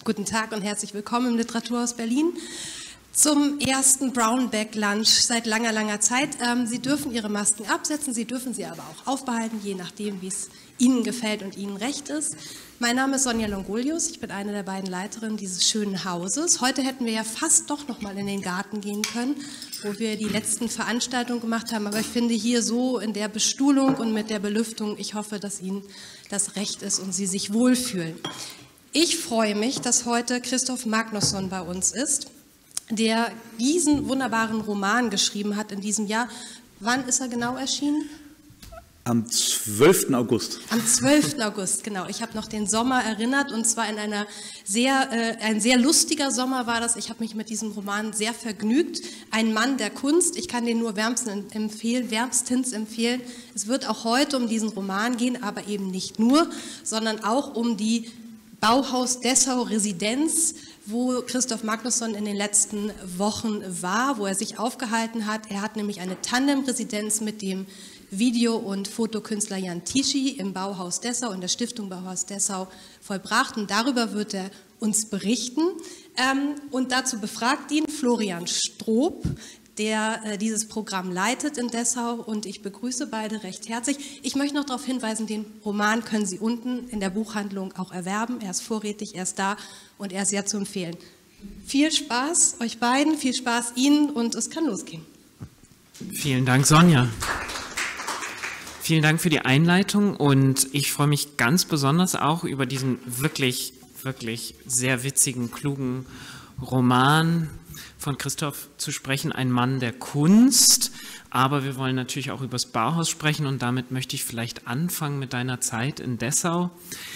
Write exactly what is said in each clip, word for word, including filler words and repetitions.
Guten Tag und herzlich willkommen im Literaturhaus Berlin zum ersten Brownback Lunch seit langer, langer Zeit. Ähm, Sie dürfen Ihre Masken absetzen, Sie dürfen sie aber auch aufbehalten, je nachdem, wie es Ihnen gefällt und Ihnen recht ist. Mein Name ist Sonja Longolius, ich bin eine der beiden Leiterinnen dieses schönen Hauses. Heute hätten wir ja fast doch noch mal in den Garten gehen können, wo wir die letzten Veranstaltungen gemacht haben, aber ich finde hier so in der Bestuhlung und mit der Belüftung, ich hoffe, dass Ihnen das recht ist und Sie sich wohlfühlen. Ich freue mich, dass heute Christoph Magnusson bei uns ist, der diesen wunderbaren Roman geschrieben hat in diesem Jahr. Wann ist er genau erschienen? Am zwölften August. Am zwölften August, genau. Ich habe noch den Sommer erinnert und zwar in einer sehr, äh, ein sehr lustiger Sommer war das. Ich habe mich mit diesem Roman sehr vergnügt. Ein Mann der Kunst. Ich kann den nur wärmstens empfehlen, wärmstens empfehlen. Es wird auch heute um diesen Roman gehen, aber eben nicht nur, sondern auch um die Bauhaus Dessau Residenz, wo Christoph Magnusson in den letzten Wochen war, wo er sich aufgehalten hat. Er hat nämlich eine Tandem-Residenz mit dem Video- und Fotokünstler Jan Tichy im Bauhaus Dessau, in der Stiftung Bauhaus Dessau vollbracht. Und darüber wird er uns berichten. Und dazu befragt ihn Florian Stroop, der dieses Programm leitet in Dessau, und ich begrüße beide recht herzlich. Ich möchte noch darauf hinweisen, den Roman können Sie unten in der Buchhandlung auch erwerben. Er ist vorrätig, er ist da und er ist sehr zu empfehlen. Viel Spaß euch beiden, viel Spaß Ihnen und es kann losgehen. Vielen Dank, Sonja. Vielen Dank für die Einleitung und ich freue mich ganz besonders auch über diesen wirklich, wirklich sehr witzigen, klugen Roman von Christoph zu sprechen, ein Mann der Kunst, aber wir wollen natürlich auch über das Bauhaus sprechen und damit möchte ich vielleicht anfangen mit deiner Zeit in Dessau.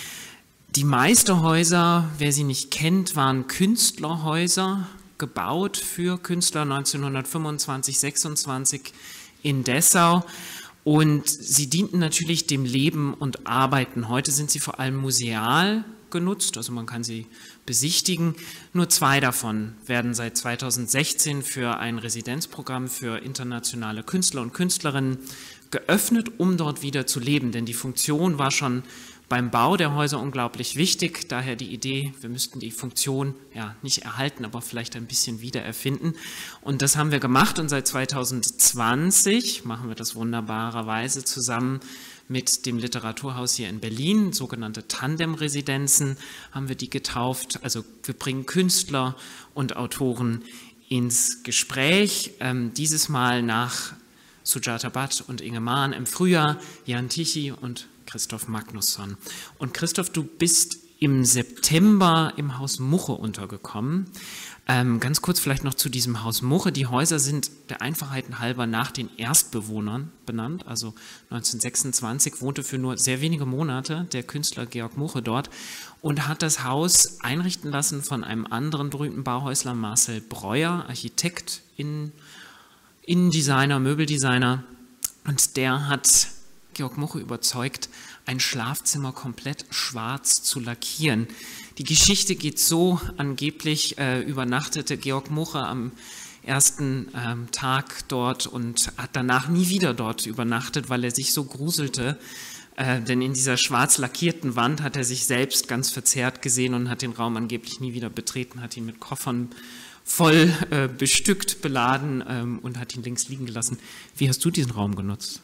Die Meisterhäuser, wer sie nicht kennt, waren Künstlerhäuser, gebaut für Künstler neunzehnhundertfünfundzwanzig, sechsundzwanzig in Dessau. Und sie dienten natürlich dem Leben und Arbeiten. Heute sind sie vor allem museal genutzt, also man kann sie besichtigen. Nur zwei davon werden seit zweitausendsechzehn für ein Residenzprogramm für internationale Künstler und Künstlerinnen geöffnet, um dort wieder zu leben. Denn die Funktion war schon beim Bau der Häuser unglaublich wichtig. Daher die Idee, wir müssten die Funktion ja nicht erhalten, aber vielleicht ein bisschen wiedererfinden. Und das haben wir gemacht und seit zweitausendzwanzig machen wir das wunderbarerweise zusammen mit dem Literaturhaus hier in Berlin, sogenannte Tandem-Residenzen haben wir die getauft. Also wir bringen Künstler und Autoren ins Gespräch. Ähm, dieses Mal nach Sujata Bhatt und Inge Mahn im Frühjahr, Jan Tichy und Christoph Magnusson. Und Christoph, du bist im September im Haus Muche untergekommen. Ähm, ganz kurz vielleicht noch zu diesem Haus Muche. Die Häuser sind der Einfachheit halber nach den Erstbewohnern benannt. Also neunzehnhundertsechsundzwanzig wohnte für nur sehr wenige Monate der Künstler Georg Muche dort und hat das Haus einrichten lassen von einem anderen berühmten Bauhäusler, Marcel Breuer, Architekt, Innen, Innendesigner, Möbeldesigner. Und der hat Georg Muche überzeugt, ein Schlafzimmer komplett schwarz zu lackieren. Die Geschichte geht so, angeblich äh, übernachtete Georg Muche am ersten ähm, Tag dort und hat danach nie wieder dort übernachtet, weil er sich so gruselte, äh, denn in dieser schwarz lackierten Wand hat er sich selbst ganz verzerrt gesehen und hat den Raum angeblich nie wieder betreten, hat ihn mit Koffern voll äh, bestückt, beladen ähm, und hat ihn links liegen gelassen. Wie hast du diesen Raum genutzt?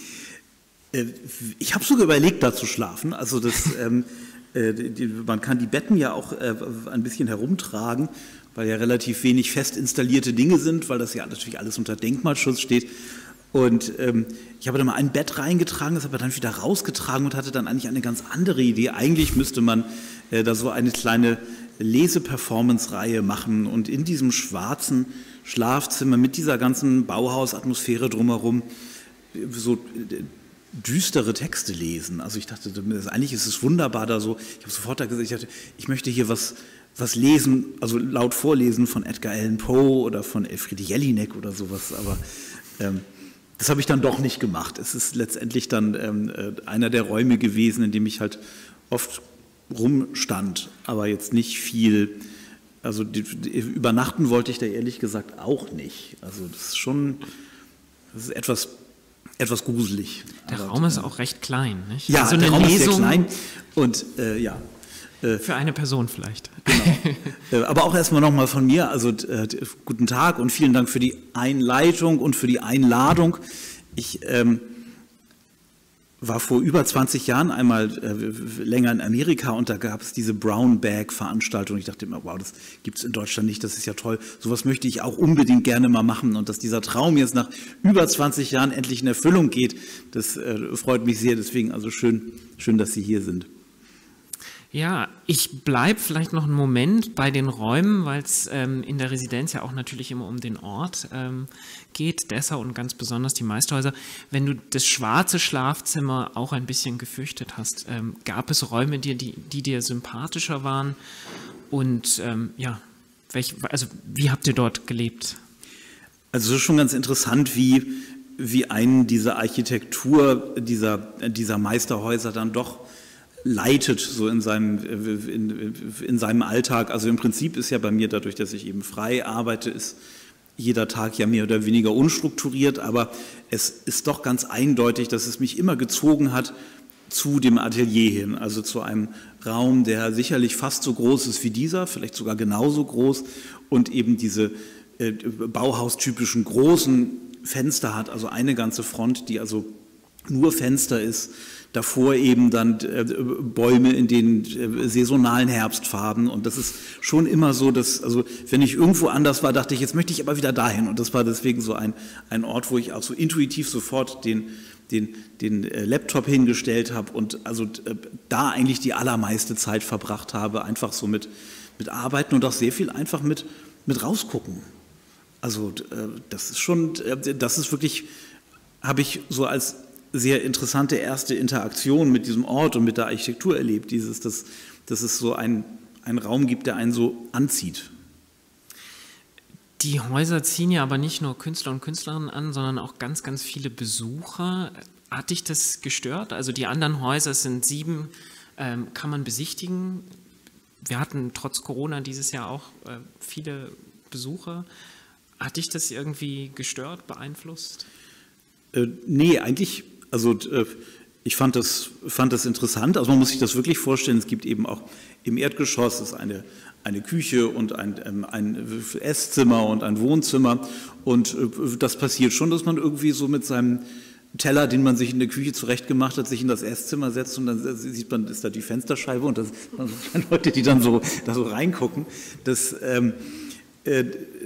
Ich habe sogar überlegt, da zu schlafen. Also das, ähm, äh, die, man kann die Betten ja auch äh, ein bisschen herumtragen, weil ja relativ wenig fest installierte Dinge sind, weil das ja natürlich alles unter Denkmalschutz steht. Und ähm, ich habe da mal ein Bett reingetragen, das habe ich dann wieder rausgetragen und hatte dann eigentlich eine ganz andere Idee. Eigentlich müsste man äh, da so eine kleine Leseperformance-Reihe machen und in diesem schwarzen Schlafzimmer mit dieser ganzen Bauhausatmosphäre drumherum so düstere Texte lesen. Also ich dachte, eigentlich ist es wunderbar da so, ich habe sofort da gesagt, ich dachte, ich möchte hier was, was lesen, also laut vorlesen von Edgar Allan Poe oder von Elfriede Jelinek oder sowas, aber ähm, das habe ich dann doch nicht gemacht. Es ist letztendlich dann ähm, einer der Räume gewesen, in dem ich halt oft rumstand, aber jetzt nicht viel, also die, die, übernachten wollte ich da ehrlich gesagt auch nicht. Also das ist schon, das ist etwas etwas gruselig. Der aber, Raum ist auch recht klein, nicht? Ja, also der eine Raum Lesung, ist sehr klein und äh, ja. Für eine Person vielleicht. Genau. Aber auch erstmal nochmal von mir, also äh, guten Tag und vielen Dank für die Einleitung und für die Einladung. Ich ähm, war vor über zwanzig Jahren einmal äh, länger in Amerika und da gab es diese Brown Bag Veranstaltung. Ich dachte immer, wow, das gibt es in Deutschland nicht, das ist ja toll. Sowas möchte ich auch unbedingt gerne mal machen und dass dieser Traum jetzt nach über zwanzig Jahren endlich in Erfüllung geht, das äh, freut mich sehr. Deswegen also schön, schön, dass Sie hier sind. Ja, ich bleibe vielleicht noch einen Moment bei den Räumen, weil es ähm, in der Residenz ja auch natürlich immer um den Ort ähm, geht, Dessau und ganz besonders die Meisterhäuser. Wenn du das schwarze Schlafzimmer auch ein bisschen gefürchtet hast, ähm, gab es Räume, die, die, die dir sympathischer waren? Und ähm, ja, welch, also wie habt ihr dort gelebt? Also es ist schon ganz interessant, wie, wie einen diese Architektur dieser, dieser Meisterhäuser dann doch leitet so in seinem, in, in seinem Alltag. Also im Prinzip ist ja bei mir dadurch, dass ich eben frei arbeite, ist jeder Tag ja mehr oder weniger unstrukturiert, aber es ist doch ganz eindeutig, dass es mich immer gezogen hat zu dem Atelier hin, also zu einem Raum, der sicherlich fast so groß ist wie dieser, vielleicht sogar genauso groß und eben diese äh, Bauhaustypischen großen Fenster hat, also eine ganze Front, die also nur Fenster ist, davor eben dann äh, Bäume in den äh, saisonalen Herbstfarben und das ist schon immer so, dass, also wenn ich irgendwo anders war, dachte ich, jetzt möchte ich aber wieder dahin und das war deswegen so ein, ein Ort, wo ich auch so intuitiv sofort den, den, den äh, Laptop hingestellt habe und also äh, da eigentlich die allermeiste Zeit verbracht habe, einfach so mit, mit Arbeiten und auch sehr viel einfach mit, mit rausgucken. Also äh, das ist schon, äh, das ist wirklich, habe ich so als sehr interessante erste Interaktion mit diesem Ort und mit der Architektur erlebt, dieses, dass, dass es so ein, einen Raum gibt, der einen so anzieht. Die Häuser ziehen ja aber nicht nur Künstler und Künstlerinnen an, sondern auch ganz, ganz viele Besucher. Hat dich das gestört? Also die anderen Häuser, es sind sieben, ähm, kann man besichtigen. Wir hatten trotz Corona dieses Jahr auch äh, viele Besucher. Hat dich das irgendwie gestört, beeinflusst? Äh, nee, eigentlich, also äh, ich fand das, fand das interessant. Also man muss sich das wirklich vorstellen, es gibt eben auch im Erdgeschoss ist eine, eine Küche und ein, ähm, ein Esszimmer und ein Wohnzimmer und äh, das passiert schon, dass man irgendwie so mit seinem Teller, den man sich in der Küche zurechtgemacht hat, sich in das Esszimmer setzt und dann sieht man, ist da die Fensterscheibe und das sind Leute, die dann so, da so reingucken. Das, ähm, äh,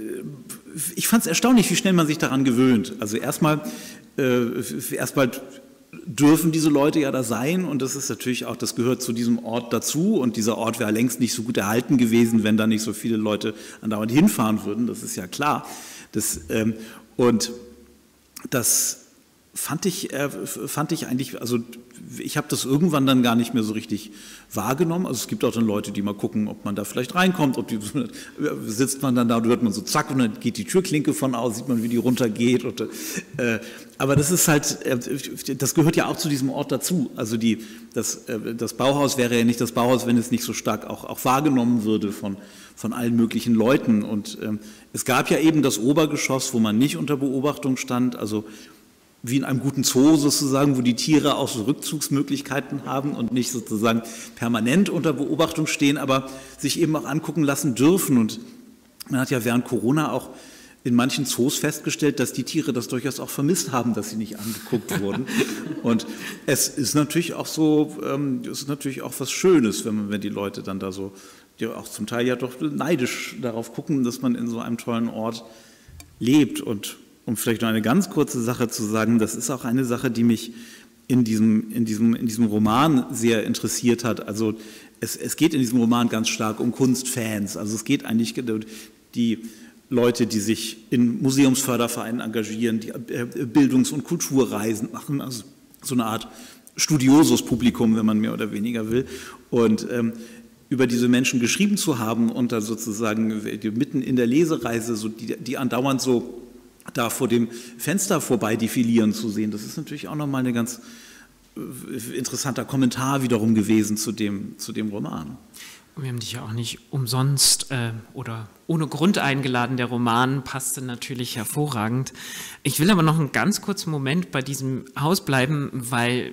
ich fand es erstaunlich, wie schnell man sich daran gewöhnt. Also erstmal, äh, erstmal dürfen diese Leute ja da sein und das ist natürlich auch, das gehört zu diesem Ort dazu und dieser Ort wäre längst nicht so gut erhalten gewesen, wenn da nicht so viele Leute andauernd hinfahren würden, das ist ja klar. Das, ähm, und das fand ich, äh, fand ich eigentlich, also ich habe das irgendwann dann gar nicht mehr so richtig wahrgenommen. Also es gibt auch dann Leute, die mal gucken, ob man da vielleicht reinkommt, ob die, sitzt man dann da und hört man so zack und dann geht die Türklinke von aus, sieht man, wie die runtergeht. Und, äh, aber das ist halt, äh, das gehört ja auch zu diesem Ort dazu. Also die, das, äh, das Bauhaus wäre ja nicht das Bauhaus, wenn es nicht so stark auch, auch wahrgenommen würde von, von allen möglichen Leuten. Und äh, es gab ja eben das Obergeschoss, wo man nicht unter Beobachtung stand, also wie in einem guten Zoo sozusagen, wo die Tiere auch so Rückzugsmöglichkeiten haben und nicht sozusagen permanent unter Beobachtung stehen, aber sich eben auch angucken lassen dürfen. Und man hat ja während Corona auch in manchen Zoos festgestellt, dass die Tiere das durchaus auch vermisst haben, dass sie nicht angeguckt wurden. Und es ist natürlich auch so, ähm, es ist natürlich auch was Schönes, wenn man, wenn die Leute dann da so, die auch zum Teil ja doch neidisch darauf gucken, dass man in so einem tollen Ort lebt. Und um vielleicht noch eine ganz kurze Sache zu sagen, das ist auch eine Sache, die mich in diesem, in diesem, in diesem Roman sehr interessiert hat. Also es, es geht in diesem Roman ganz stark um Kunstfans. Also es geht eigentlich die Leute, die sich in Museumsfördervereinen engagieren, die Bildungs- und Kulturreisen machen, also so eine Art Studiosus-Publikum, wenn man mehr oder weniger will. Und ähm, über diese Menschen geschrieben zu haben und da sozusagen mitten in der Lesereise, so die, die andauernd so da vor dem Fenster vorbei defilieren zu sehen, das ist natürlich auch nochmal ein ganz interessanter Kommentar wiederum gewesen zu dem, zu dem Roman. Wir haben dich ja auch nicht umsonst äh, oder ohne Grund eingeladen. Der Roman passte natürlich hervorragend. Ich will aber noch einen ganz kurzen Moment bei diesem Haus bleiben, weil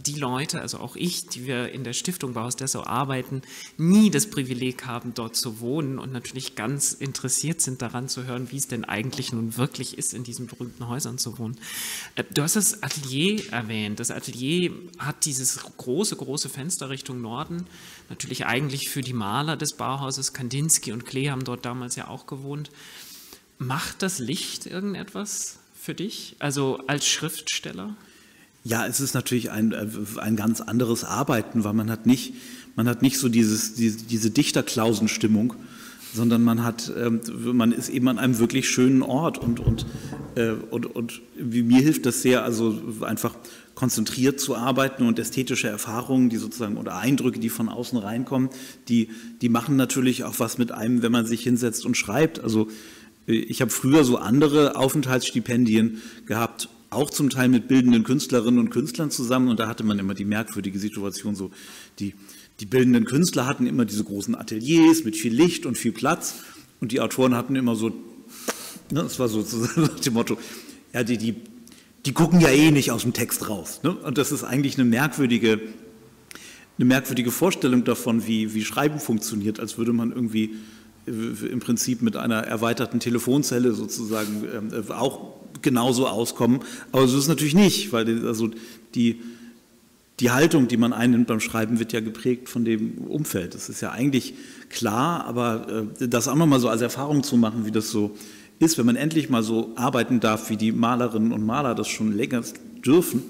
die Leute, also auch ich, die wir in der Stiftung Bauhaus Dessau arbeiten, nie das Privileg haben, dort zu wohnen und natürlich ganz interessiert sind daran zu hören, wie es denn eigentlich nun wirklich ist, in diesen berühmten Häusern zu wohnen. Du hast das Atelier erwähnt. Das Atelier hat dieses große, große Fenster Richtung Norden, natürlich eigentlich für die Maler des Bauhauses. Kandinsky und Klee haben dort damals ja auch gewohnt. Macht das Licht irgendetwas für dich, also als Schriftsteller? Ja, es ist natürlich ein, ein ganz anderes Arbeiten, weil man hat nicht, man hat nicht so dieses, diese, diese Dichterklausenstimmung, sondern man hat, man ist eben an einem wirklich schönen Ort und, und, und, und mir hilft das sehr, also einfach konzentriert zu arbeiten und ästhetische Erfahrungen, die sozusagen oder Eindrücke, die von außen reinkommen, die, die machen natürlich auch was mit einem, wenn man sich hinsetzt und schreibt. Also ich habe früher so andere Aufenthaltsstipendien gehabt, auch zum Teil mit bildenden Künstlerinnen und Künstlern zusammen, und da hatte man immer die merkwürdige Situation, so die, die bildenden Künstler hatten immer diese großen Ateliers mit viel Licht und viel Platz und die Autoren hatten immer so, ne, das war sozusagen nach dem Motto, ja, die, die, die gucken ja eh nicht aus dem Text raus, ne? Und das ist eigentlich eine merkwürdige, eine merkwürdige Vorstellung davon, wie, wie Schreiben funktioniert, als würde man irgendwie im Prinzip mit einer erweiterten Telefonzelle sozusagen äh, auch genauso auskommen. Aber so ist es natürlich nicht, weil also die, die Haltung, die man einnimmt beim Schreiben, wird ja geprägt von dem Umfeld. Das ist ja eigentlich klar, aber äh, das auch nochmal so als Erfahrung zu machen, wie das so ist, wenn man endlich mal so arbeiten darf, wie die Malerinnen und Maler das schon länger dürfen.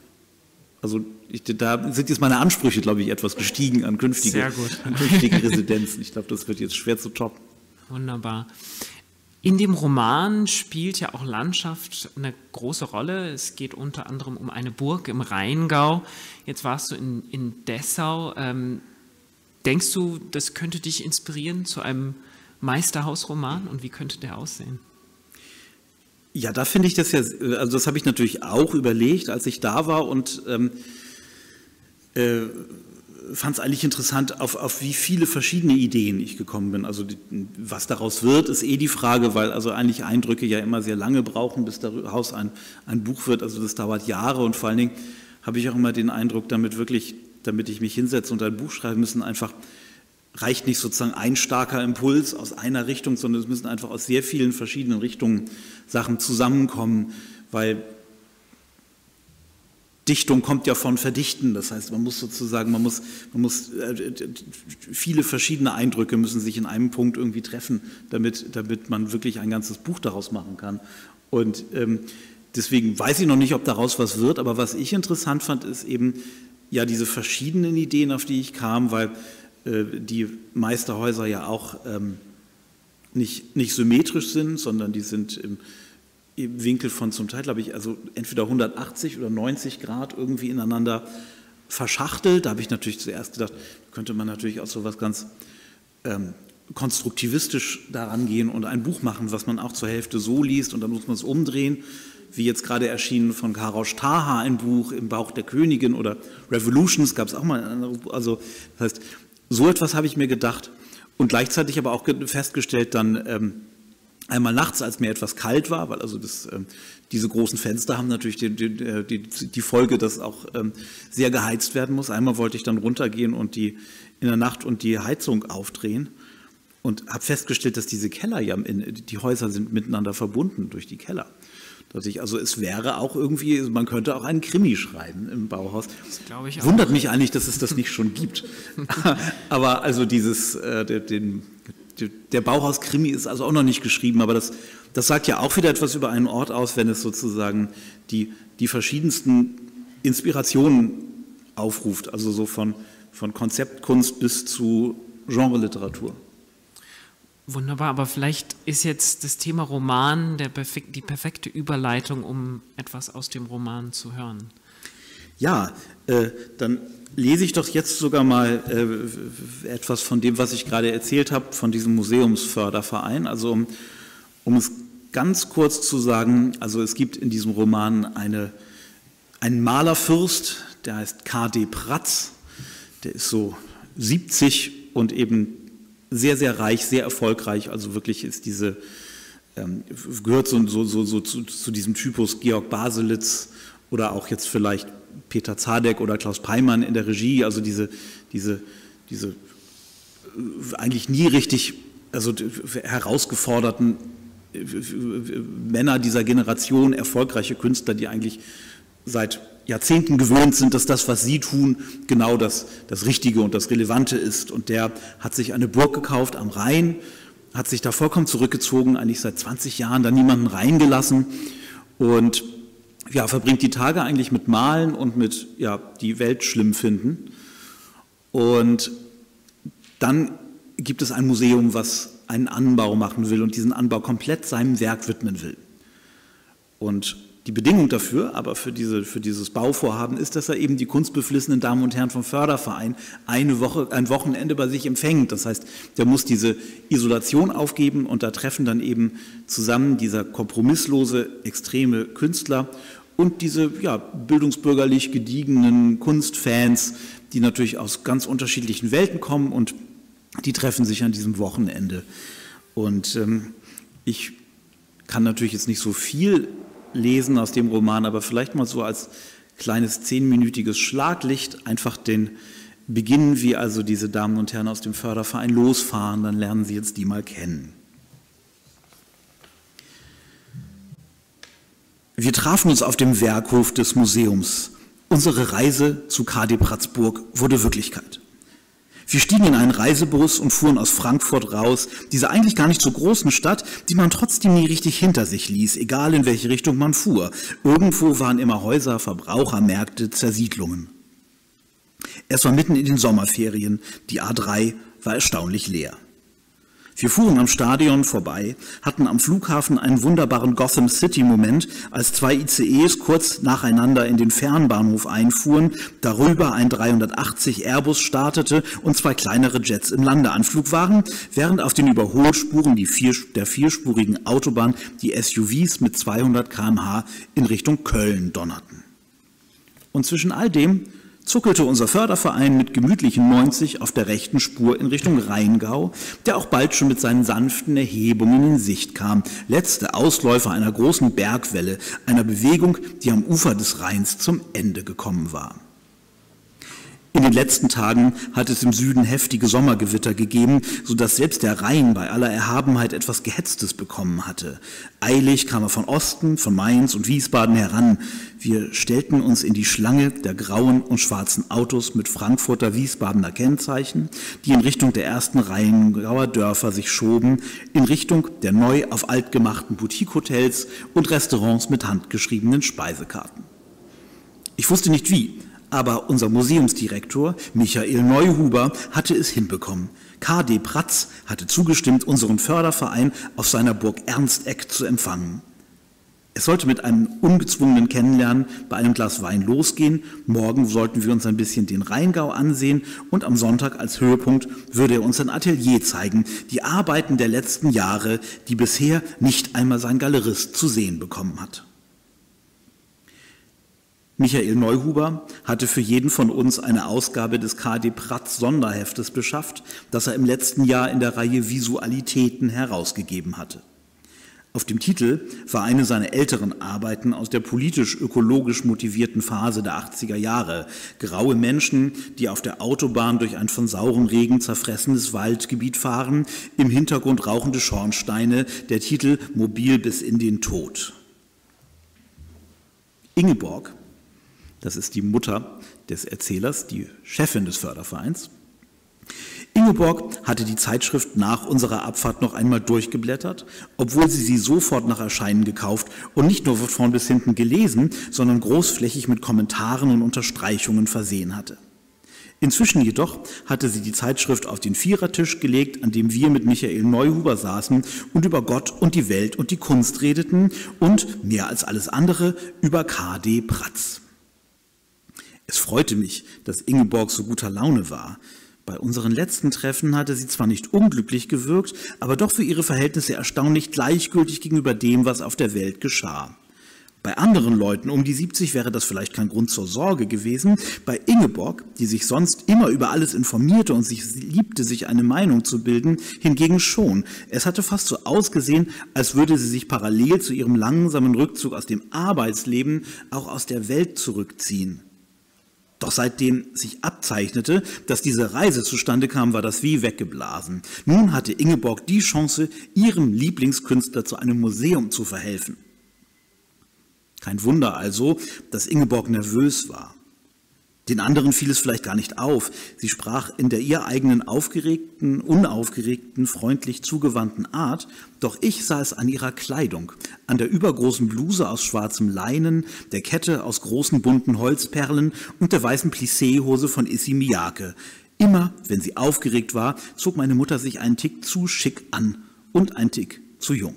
Also ich, da sind jetzt meine Ansprüche, glaube ich, etwas gestiegen an künftige, an künftige Residenzen. Ich glaube, das wird jetzt schwer zu toppen. Wunderbar. In dem Roman spielt ja auch Landschaft eine große Rolle. Es geht unter anderem um eine Burg im Rheingau. Jetzt warst du in, in Dessau. Ähm, denkst du, das könnte dich inspirieren zu einem Meisterhausroman? Und wie könnte der aussehen? Ja, da finde ich das ja, also das habe ich natürlich auch überlegt, als ich da war, und ähm, äh, fand es eigentlich interessant, auf, auf wie viele verschiedene Ideen ich gekommen bin. Also die, was daraus wird, ist eh die Frage, weil also eigentlich Eindrücke ja immer sehr lange brauchen, bis daraus ein, ein Buch wird. Also das dauert Jahre, und vor allen Dingen habe ich auch immer den Eindruck, damit wirklich, damit ich mich hinsetze und ein Buch schreiben müssen, einfach reicht nicht sozusagen ein starker Impuls aus einer Richtung, sondern es müssen einfach aus sehr vielen verschiedenen Richtungen Sachen zusammenkommen, weil Dichtung kommt ja von Verdichten, das heißt, man muss sozusagen, man muss, man muss äh, viele verschiedene Eindrücke müssen sich in einem Punkt irgendwie treffen, damit, damit man wirklich ein ganzes Buch daraus machen kann. Und ähm, deswegen weiß ich noch nicht, ob daraus was wird, aber was ich interessant fand, ist eben ja diese verschiedenen Ideen, auf die ich kam, weil die Meisterhäuser ja auch ähm, nicht, nicht symmetrisch sind, sondern die sind im, im Winkel von zum Teil, glaube ich, also entweder hundertachtzig oder neunzig Grad irgendwie ineinander verschachtelt. Da habe ich natürlich zuerst gedacht, könnte man natürlich auch so was ganz ähm, konstruktivistisch daran gehen und ein Buch machen, was man auch zur Hälfte so liest, und dann muss man es umdrehen, wie jetzt gerade erschienen von Karosh Taha ein Buch, Im Bauch der Königin, oder Revolutions gab es auch mal, also das heißt, so etwas habe ich mir gedacht, und gleichzeitig aber auch festgestellt dann ähm, einmal nachts, als mir etwas kalt war, weil also das, ähm, diese großen Fenster haben natürlich die, die, die, die Folge, dass auch ähm, sehr geheizt werden muss. Einmal wollte ich dann runtergehen und die in der Nacht und die Heizung aufdrehen und habe festgestellt, dass diese Keller ja, in, die Häuser sind miteinander verbunden durch die Keller. Dass ich, also es wäre auch irgendwie, man könnte auch einen Krimi schreiben im Bauhaus. Das glaube ich auch. Wundert mich eigentlich, dass es das nicht schon gibt. Aber also dieses, äh, der, den, der Bauhaus-Krimi ist also auch noch nicht geschrieben, aber das, das sagt ja auch wieder etwas über einen Ort aus, wenn es sozusagen die, die verschiedensten Inspirationen aufruft, also so von, von Konzeptkunst bis zu Genreliteratur. Wunderbar, aber vielleicht ist jetzt das Thema Roman der perfek- die perfekte Überleitung, um etwas aus dem Roman zu hören. Ja, äh, dann lese ich doch jetzt sogar mal äh, etwas von dem, was ich gerade erzählt habe, von diesem Museumsförderverein. Also um, um es ganz kurz zu sagen, also es gibt in diesem Roman eine, einen Malerfürst, der heißt K D Pratz, der ist so siebzig und eben sehr, sehr reich, sehr erfolgreich, also wirklich ist diese, ähm, gehört so, so, so, so zu, zu diesem Typus Georg Baselitz oder auch jetzt vielleicht Peter Zadek oder Klaus Peimann in der Regie, also diese, diese, diese eigentlich nie richtig also herausgeforderten Männer dieser Generation, erfolgreiche Künstler, die eigentlich seit Jahrzehnten gewöhnt sind, dass das, was sie tun, genau das, das Richtige und das Relevante ist. Und der hat sich eine Burg gekauft am Rhein, hat sich da vollkommen zurückgezogen, eigentlich seit zwanzig Jahren, da niemanden reingelassen und ja, verbringt die Tage eigentlich mit Malen und mit ja, die Welt schlimm finden. Und dann gibt es ein Museum, was einen Anbau machen will und diesen Anbau komplett seinem Werk widmen will. Und die Bedingung dafür, aber für, diese, für dieses Bauvorhaben ist, dass er eben die kunstbeflissenen Damen und Herren vom Förderverein eine Woche, ein Wochenende bei sich empfängt. Das heißt, der muss diese Isolation aufgeben und da treffen dann eben zusammen dieser kompromisslose, extreme Künstler und diese ja, bildungsbürgerlich gediegenen Kunstfans, die natürlich aus ganz unterschiedlichen Welten kommen und die treffen sich an diesem Wochenende. Und ähm, ich kann natürlich jetzt nicht so viel lesen aus dem Roman, aber vielleicht mal so als kleines zehnminütiges Schlaglicht einfach den Beginn, wie also diese Damen und Herren aus dem Förderverein losfahren, dann lernen Sie jetzt die mal kennen. Wir trafen uns auf dem Werkhof des Museums. Unsere Reise zu K D Pratzburg wurde Wirklichkeit. Wir stiegen in einen Reisebus und fuhren aus Frankfurt raus, dieser eigentlich gar nicht so großen Stadt, die man trotzdem nie richtig hinter sich ließ, egal in welche Richtung man fuhr. Irgendwo waren immer Häuser, Verbrauchermärkte, Zersiedlungen. Es war mitten in den Sommerferien, die A drei war erstaunlich leer. Wir fuhren am Stadion vorbei, hatten am Flughafen einen wunderbaren Gotham City-Moment, als zwei I C Es kurz nacheinander in den Fernbahnhof einfuhren, darüber ein dreihundertachtzig Airbus startete und zwei kleinere Jets im Landeanflug waren, während auf den Überholspuren die vier, der vierspurigen Autobahn die S U Vs mit zweihundert Kilometer pro Stunde in Richtung Köln donnerten. Und zwischen all dem zuckelte unser Förderverein mit gemütlichen neunzig auf der rechten Spur in Richtung Rheingau, der auch bald schon mit seinen sanften Erhebungen in Sicht kam. Letzte Ausläufer einer großen Bergwelle, einer Bewegung, die am Ufer des Rheins zum Ende gekommen war. In den letzten Tagen hat es im Süden heftige Sommergewitter gegeben, sodass selbst der Rhein bei aller Erhabenheit etwas Gehetztes bekommen hatte. Eilig kam er von Osten, von Mainz und Wiesbaden heran. Wir stellten uns in die Schlange der grauen und schwarzen Autos mit Frankfurter Wiesbadener Kennzeichen, die in Richtung der ersten Rheingauer Dörfer sich schoben, in Richtung der neu auf alt gemachten Boutique-Hotels und Restaurants mit handgeschriebenen Speisekarten. Ich wusste nicht wie, aber unser Museumsdirektor Michael Neuhuber hatte es hinbekommen. K D Pratz hatte zugestimmt, unseren Förderverein auf seiner Burg Ernsteck zu empfangen. Es sollte mit einem ungezwungenen Kennenlernen bei einem Glas Wein losgehen. Morgen sollten wir uns ein bisschen den Rheingau ansehen und am Sonntag als Höhepunkt würde er uns ein Atelier zeigen, die Arbeiten der letzten Jahre, die bisher nicht einmal sein Galerist zu sehen bekommen hat. Michael Neuhuber hatte für jeden von uns eine Ausgabe des K D Pratz Sonderheftes beschafft, das er im letzten Jahr in der Reihe Visualitäten herausgegeben hatte. Auf dem Titel war eine seiner älteren Arbeiten aus der politisch-ökologisch motivierten Phase der achtziger Jahre. Graue Menschen, die auf der Autobahn durch ein von saurem Regen zerfressenes Waldgebiet fahren, im Hintergrund rauchende Schornsteine, der Titel Mobil bis in den Tod. Ingeborg, das ist die Mutter des Erzählers, die Chefin des Fördervereins. Ingeborg hatte die Zeitschrift nach unserer Abfahrt noch einmal durchgeblättert, obwohl sie sie sofort nach Erscheinen gekauft und nicht nur von vorn bis hinten gelesen, sondern großflächig mit Kommentaren und Unterstreichungen versehen hatte. Inzwischen jedoch hatte sie die Zeitschrift auf den Vierertisch gelegt, an dem wir mit Michael Neuhuber saßen und über Gott und die Welt und die Kunst redeten und, mehr als alles andere, über K D Pratz. Es freute mich, dass Ingeborg so guter Laune war. Bei unseren letzten Treffen hatte sie zwar nicht unglücklich gewirkt, aber doch für ihre Verhältnisse erstaunlich gleichgültig gegenüber dem, was auf der Welt geschah. Bei anderen Leuten um die siebzig wäre das vielleicht kein Grund zur Sorge gewesen. Bei Ingeborg, die sich sonst immer über alles informierte und sich liebte, sich eine Meinung zu bilden, hingegen schon. Es hatte fast so ausgesehen, als würde sie sich parallel zu ihrem langsamen Rückzug aus dem Arbeitsleben auch aus der Welt zurückziehen. Doch seitdem sich abzeichnete, dass diese Reise zustande kam, war das wie weggeblasen. Nun hatte Ingeborg die Chance, ihrem Lieblingskünstler zu einem Museum zu verhelfen. Kein Wunder also, dass Ingeborg nervös war. Den anderen fiel es vielleicht gar nicht auf. Sie sprach in der ihr eigenen aufgeregten, unaufgeregten, freundlich zugewandten Art, doch ich sah es an ihrer Kleidung, an der übergroßen Bluse aus schwarzem Leinen, der Kette aus großen bunten Holzperlen und der weißen Plissé-Hose von Issey Miyake. Immer, wenn sie aufgeregt war, zog meine Mutter sich einen Tick zu schick an und einen Tick zu jung.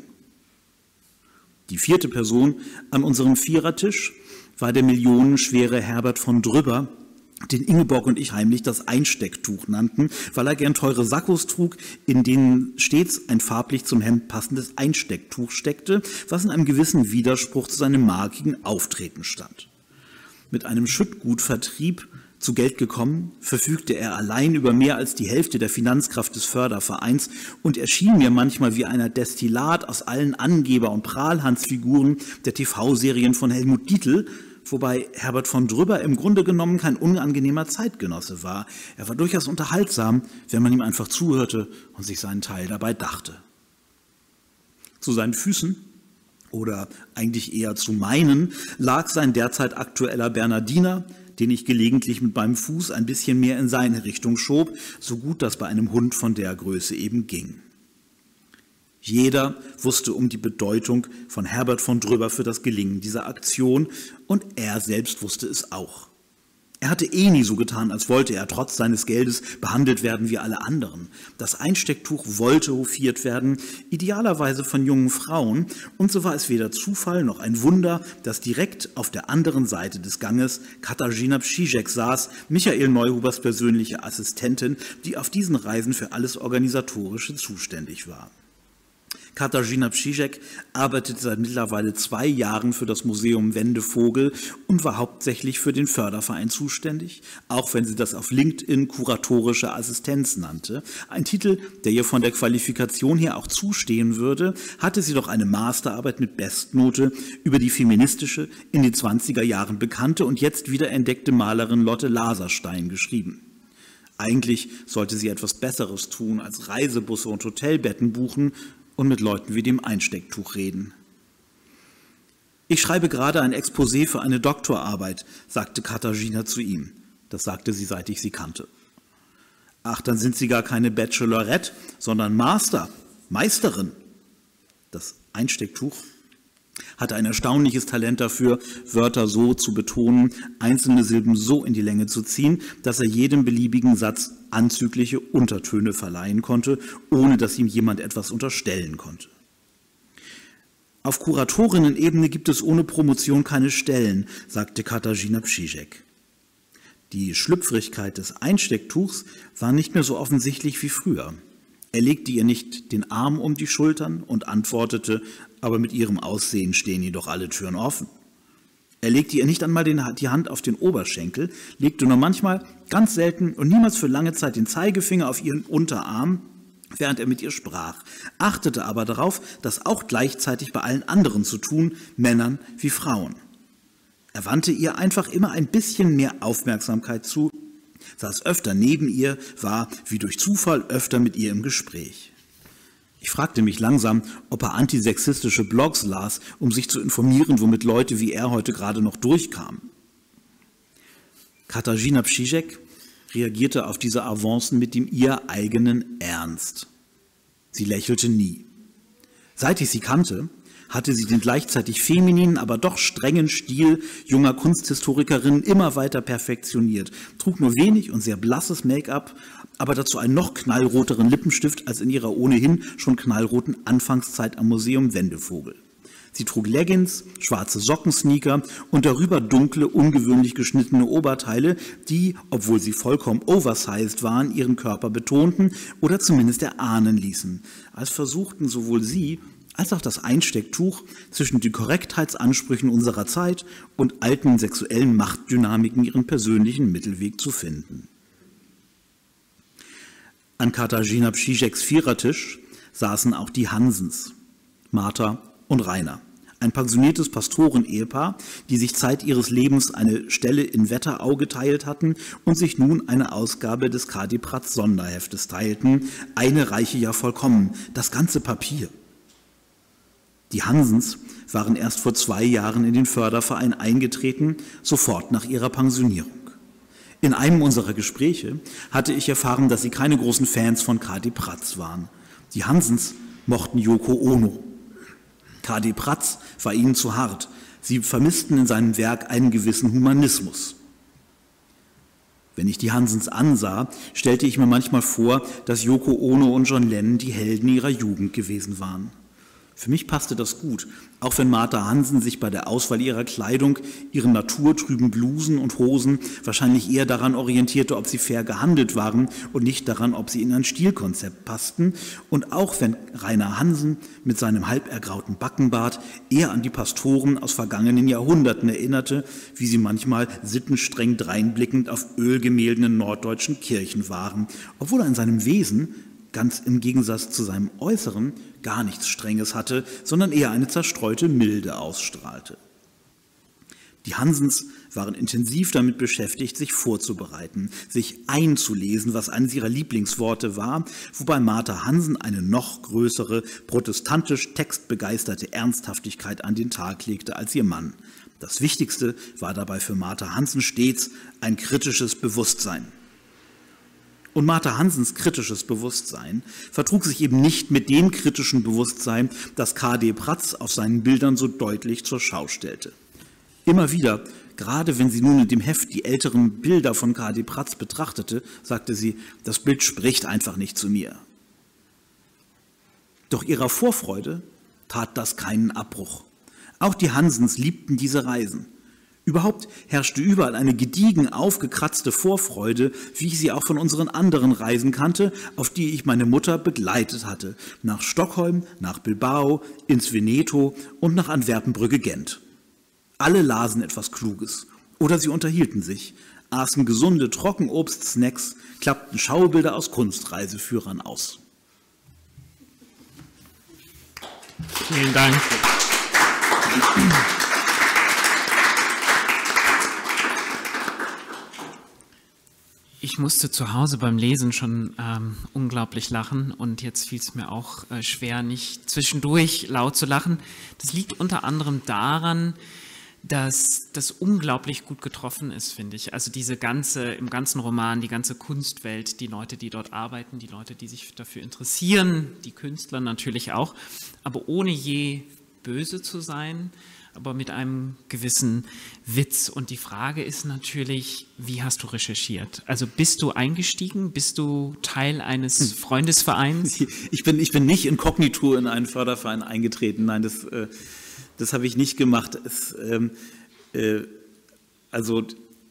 Die vierte Person an unserem Vierertisch war der millionenschwere Herbert von Drüber, den Ingeborg und ich heimlich das Einstecktuch nannten, weil er gern teure Sakkos trug, in denen stets ein farblich zum Hemd passendes Einstecktuch steckte, was in einem gewissen Widerspruch zu seinem markigen Auftreten stand. Mit einem Schüttgutvertrieb zu Geld gekommen, verfügte er allein über mehr als die Hälfte der Finanzkraft des Fördervereins und erschien mir manchmal wie einer Destillat aus allen Angeber- und Prahlhansfiguren der T V-Serien von Helmut Dietl, wobei Herbert von Drüber im Grunde genommen kein unangenehmer Zeitgenosse war. Er war durchaus unterhaltsam, wenn man ihm einfach zuhörte und sich seinen Teil dabei dachte. Zu seinen Füßen, oder eigentlich eher zu meinen, lag sein derzeit aktueller Bernardiner, den ich gelegentlich mit meinem Fuß ein bisschen mehr in seine Richtung schob, so gut das bei einem Hund von der Größe eben ging. Jeder wusste um die Bedeutung von Herbert von Drüber für das Gelingen dieser Aktion und er selbst wusste es auch. Er hatte eh nie so getan, als wollte er trotz seines Geldes behandelt werden wie alle anderen. Das Einstecktuch wollte hofiert werden, idealerweise von jungen Frauen, und so war es weder Zufall noch ein Wunder, dass direkt auf der anderen Seite des Ganges Katarzyna Psizek saß, Michael Neuhubers persönliche Assistentin, die auf diesen Reisen für alles Organisatorische zuständig war. Katarzyna Psizek arbeitete seit mittlerweile zwei Jahren für das Museum Wendevogel und war hauptsächlich für den Förderverein zuständig, auch wenn sie das auf LinkedIn kuratorische Assistenz nannte. Ein Titel, der ihr von der Qualifikation her auch zustehen würde, hatte sie doch eine Masterarbeit mit Bestnote über die feministische, in den zwanziger Jahren bekannte und jetzt wiederentdeckte Malerin Lotte Laserstein geschrieben. Eigentlich sollte sie etwas Besseres tun, als Reisebusse und Hotelbetten buchen und mit Leuten wie dem Einstecktuch reden. Ich schreibe gerade ein Exposé für eine Doktorarbeit, sagte Katarzyna zu ihm. Das sagte sie, seit ich sie kannte. Ach, dann sind Sie gar keine Bachelorette, sondern Master, Meisterin. Das Einstecktuch hatte ein erstaunliches Talent dafür, Wörter so zu betonen, einzelne Silben so in die Länge zu ziehen, dass er jedem beliebigen Satz anzügliche Untertöne verleihen konnte, ohne dass ihm jemand etwas unterstellen konnte. Auf Kuratorinnen-Ebene gibt es ohne Promotion keine Stellen, sagte Katarzyna Psizek. Die Schlüpfrigkeit des Einstecktuchs war nicht mehr so offensichtlich wie früher. Er legte ihr nicht den Arm um die Schultern und antwortete, aber mit ihrem Aussehen stehen ihr doch alle Türen offen. Er legte ihr nicht einmal den, die Hand auf den Oberschenkel, legte nur manchmal, ganz selten und niemals für lange Zeit den Zeigefinger auf ihren Unterarm, während er mit ihr sprach, achtete aber darauf, das auch gleichzeitig bei allen anderen zu tun, Männern wie Frauen. Er wandte ihr einfach immer ein bisschen mehr Aufmerksamkeit zu, saß öfter neben ihr, war wie durch Zufall öfter mit ihr im Gespräch. Ich fragte mich langsam, ob er antisexistische Blogs las, um sich zu informieren, womit Leute wie er heute gerade noch durchkamen. Katarzyna Psizek reagierte auf diese Avancen mit dem ihr eigenen Ernst. Sie lächelte nie. Seit ich sie kannte, hatte sie den gleichzeitig femininen, aber doch strengen Stil junger Kunsthistorikerinnen immer weiter perfektioniert, trug nur wenig und sehr blasses Make-up, aber dazu einen noch knallroteren Lippenstift als in ihrer ohnehin schon knallroten Anfangszeit am Museum Wendevogel. Sie trug Leggings, schwarze Sockensneaker und darüber dunkle, ungewöhnlich geschnittene Oberteile, die, obwohl sie vollkommen oversized waren, ihren Körper betonten oder zumindest erahnen ließen, als versuchten sowohl sie als auch das Einstecktuch zwischen den Korrektheitsansprüchen unserer Zeit und alten sexuellen Machtdynamiken ihren persönlichen Mittelweg zu finden. An Katarzyna Psizeks Vierertisch saßen auch die Hansens, Martha und Rainer, Ein pensioniertes Pastoren-Ehepaar, die sich Zeit ihres Lebens eine Stelle in Wetterau geteilt hatten und sich nun eine Ausgabe des K D Pratz Sonderheftes teilten. Eine reiche ja vollkommen, das ganze Papier. Die Hansens waren erst vor zwei Jahren in den Förderverein eingetreten, sofort nach ihrer Pensionierung. In einem unserer Gespräche hatte ich erfahren, dass sie keine großen Fans von K D Pratz waren. Die Hansens mochten Yoko Ono. K D Pratz war ihnen zu hart. Sie vermissten in seinem Werk einen gewissen Humanismus. Wenn ich die Hansens ansah, stellte ich mir manchmal vor, dass Yoko Ono und John Lennon die Helden ihrer Jugend gewesen waren. Für mich passte das gut, auch wenn Martha Hansen sich bei der Auswahl ihrer Kleidung, ihren naturtrüben Blusen und Hosen wahrscheinlich eher daran orientierte, ob sie fair gehandelt waren und nicht daran, ob sie in ein Stilkonzept passten. Und auch wenn Rainer Hansen mit seinem halb ergrauten Backenbart eher an die Pastoren aus vergangenen Jahrhunderten erinnerte, wie sie manchmal sittenstreng dreinblickend auf Ölgemälden in norddeutschen Kirchen waren, obwohl er in seinem Wesen ganz im Gegensatz zu seinem Äußeren gar nichts Strenges hatte, sondern eher eine zerstreute Milde ausstrahlte. Die Hansens waren intensiv damit beschäftigt, sich vorzubereiten, sich einzulesen, was eines ihrer Lieblingsworte war, wobei Martha Hansen eine noch größere, protestantisch textbegeisterte Ernsthaftigkeit an den Tag legte als ihr Mann. Das Wichtigste war dabei für Martha Hansen stets ein kritisches Bewusstsein. Und Martha Hansens kritisches Bewusstsein vertrug sich eben nicht mit dem kritischen Bewusstsein, das K D Pratz auf seinen Bildern so deutlich zur Schau stellte. Immer wieder, gerade wenn sie nun in dem Heft die älteren Bilder von K D Pratz betrachtete, sagte sie, das Bild spricht einfach nicht zu mir. Doch ihrer Vorfreude tat das keinen Abbruch. Auch die Hansens liebten diese Reisen. Überhaupt herrschte überall eine gediegen aufgekratzte Vorfreude, wie ich sie auch von unseren anderen Reisen kannte, auf die ich meine Mutter begleitet hatte, nach Stockholm, nach Bilbao, ins Veneto und nach Antwerpenbrücke-Gent. Alle lasen etwas Kluges oder sie unterhielten sich, aßen gesunde Trockenobst-Snacks, klappten Schaubilder aus Kunstreiseführern aus. Vielen Dank. Ich musste zu Hause beim Lesen schon ähm, unglaublich lachen und jetzt fiel es mir auch äh, schwer, nicht zwischendurch laut zu lachen. Das liegt unter anderem daran, dass das unglaublich gut getroffen ist, finde ich. Also diese ganze, im ganzen Roman, die ganze Kunstwelt, die Leute, die dort arbeiten, die Leute, die sich dafür interessieren, die Künstler natürlich auch, aber ohne je böse zu sein, aber mit einem gewissen Witz. Und die Frage ist natürlich, wie hast du recherchiert? Also bist du eingestiegen? Bist du Teil eines Freundesvereins? Ich bin, ich bin nicht inkognito in einen Förderverein eingetreten. Nein, das, äh, das habe ich nicht gemacht. Es, ähm, äh, also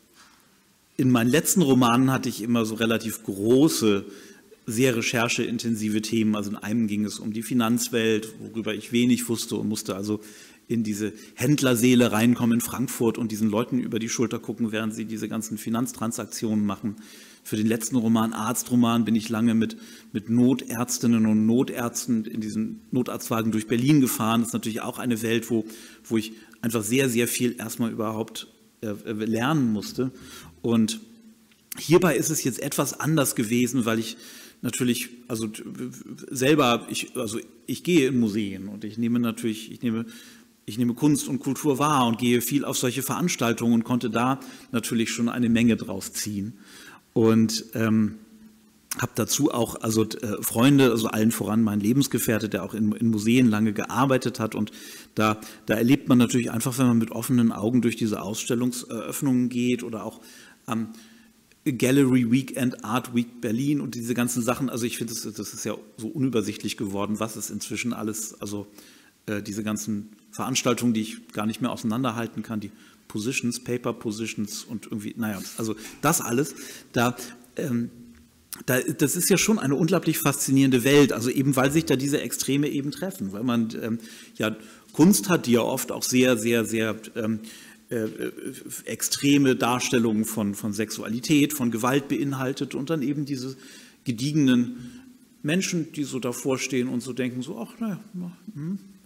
in meinen letzten Romanen hatte ich immer so relativ große, sehr rechercheintensive Themen. Also in einem ging es um die Finanzwelt, worüber ich wenig wusste und musste also in diese Händlerseele reinkommen in Frankfurt und diesen Leuten über die Schulter gucken, während sie diese ganzen Finanztransaktionen machen. Für den letzten Roman, Arztroman, bin ich lange mit, mit Notärztinnen und Notärzten in diesen Notarztwagen durch Berlin gefahren. Das ist natürlich auch eine Welt, wo, wo ich einfach sehr, sehr viel erstmal überhaupt äh, lernen musste. Und hierbei ist es jetzt etwas anders gewesen, weil ich natürlich, also selber, ich, also ich gehe in Museen und ich nehme natürlich, ich nehme Ich nehme Kunst und Kultur wahr und gehe viel auf solche Veranstaltungen und konnte da natürlich schon eine Menge draus ziehen. Und ähm, habe dazu auch also äh, Freunde, also allen voran mein Lebensgefährte, der auch in, in Museen lange gearbeitet hat. Und da, da erlebt man natürlich einfach, wenn man mit offenen Augen durch diese Ausstellungseröffnungen geht oder auch am Gallery Weekend, Art Week Berlin und diese ganzen Sachen. Also ich finde, das, das ist ja so unübersichtlich geworden, was es inzwischen alles, also äh, diese ganzen Veranstaltungen, die ich gar nicht mehr auseinanderhalten kann, die Positions, Paper Positions und irgendwie, naja, also das alles, da, ähm, da, das ist ja schon eine unglaublich faszinierende Welt, also eben weil sich da diese Extreme eben treffen, weil man ähm, ja Kunst hat, die ja oft auch sehr, sehr, sehr ähm, äh, extreme Darstellungen von, von Sexualität, von Gewalt beinhaltet und dann eben diese gediegenen Menschen, die so davor stehen und so denken, so, ach, naja, hm, ja,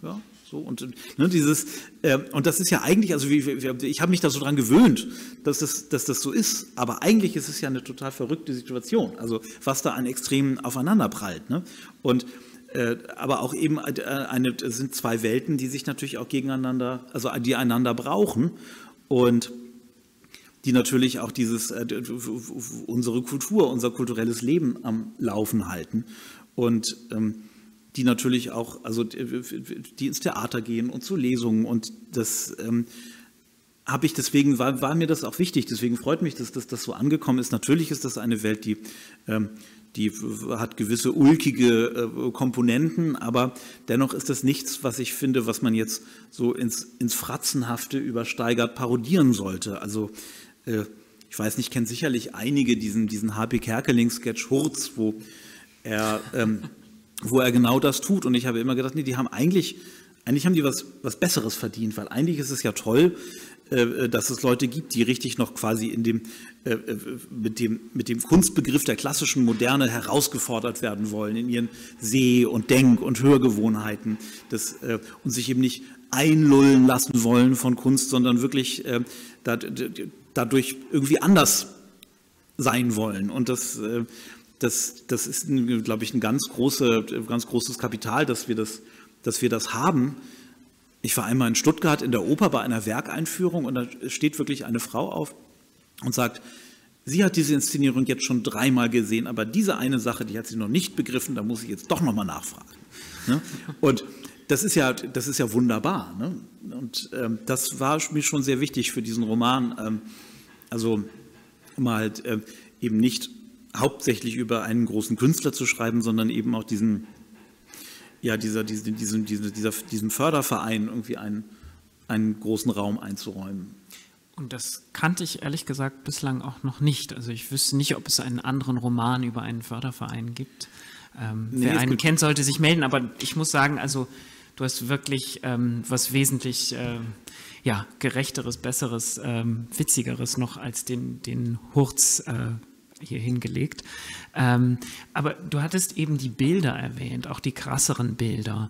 So, und ne, dieses, äh, und das ist ja eigentlich, also wie, wie, ich habe mich da so dran gewöhnt, dass das, dass das so ist, aber eigentlich ist es ja eine total verrückte Situation, also was da an Extremen aufeinander prallt. Ne? Und äh, aber auch eben eine, es sind zwei Welten, die sich natürlich auch gegeneinander, also die einander brauchen und die natürlich auch dieses, äh, unsere Kultur, unser kulturelles Leben am Laufen halten. Und ähm, die natürlich auch, also die ins Theater gehen und zu Lesungen und das ähm, habe ich deswegen, war, war mir das auch wichtig, deswegen freut mich, dass, dass das so angekommen ist. Natürlich ist das eine Welt, die, ähm, die hat gewisse ulkige äh, Komponenten, aber dennoch ist das nichts, was ich finde, was man jetzt so ins, ins Fratzenhafte übersteigert parodieren sollte. Also äh, ich weiß nicht, kennen sicherlich einige diesen, diesen H P Kerkeling-Sketch Hurz, wo er ähm, wo er genau das tut. Und ich habe immer gedacht, nee, die haben eigentlich, eigentlich haben die was, was Besseres verdient, weil eigentlich ist es ja toll, äh, dass es Leute gibt, die richtig noch quasi in dem, äh, mit dem, mit dem Kunstbegriff der klassischen Moderne herausgefordert werden wollen, in ihren Seh- und Denk- und Hörgewohnheiten das, äh, und sich eben nicht einlullen lassen wollen von Kunst, sondern wirklich äh, da, dadurch irgendwie anders sein wollen. Und das äh, Das, das ist, glaube ich, ein ganz, große, ganz großes Kapital, dass wir das, dass wir das haben. Ich war einmal in Stuttgart in der Oper bei einer Werkeinführung und da steht wirklich eine Frau auf und sagt, sie hat diese Inszenierung jetzt schon dreimal gesehen, aber diese eine Sache, die hat sie noch nicht begriffen, da muss ich jetzt doch nochmal nachfragen. Ne? Und das ist ja, das ist ja wunderbar. Ne? Und ähm, das war mir schon sehr wichtig für diesen Roman. Ähm, also mal halt äh, eben nicht hauptsächlich über einen großen Künstler zu schreiben, sondern eben auch diesen, ja, dieser, diesen, diesen, dieser, diesem Förderverein irgendwie einen, einen großen Raum einzuräumen. Und das kannte ich ehrlich gesagt bislang auch noch nicht. Also ich wüsste nicht, ob es einen anderen Roman über einen Förderverein gibt. Ähm, nee, wer einen kennt, sollte sich melden. Aber ich muss sagen, also du hast wirklich ähm, was wesentlich äh, ja, Gerechteres, Besseres, ähm, Witzigeres noch als den, den Hurz äh, hier hingelegt. Ähm, aber du hattest eben die Bilder erwähnt, auch die krasseren Bilder.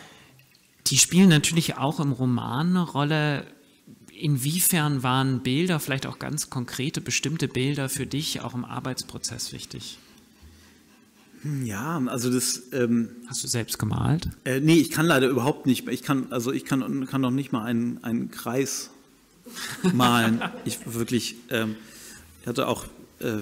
Die spielen natürlich auch im Roman eine Rolle. Inwiefern waren Bilder, vielleicht auch ganz konkrete, bestimmte Bilder für dich auch im Arbeitsprozess wichtig? Ja, also das... Ähm, Hast du selbst gemalt? Äh, nee, ich kann leider überhaupt nicht. Ich kann, also ich kann, kann noch nicht mal einen, einen Kreis malen. Ich wirklich, ähm, ich hatte auch äh,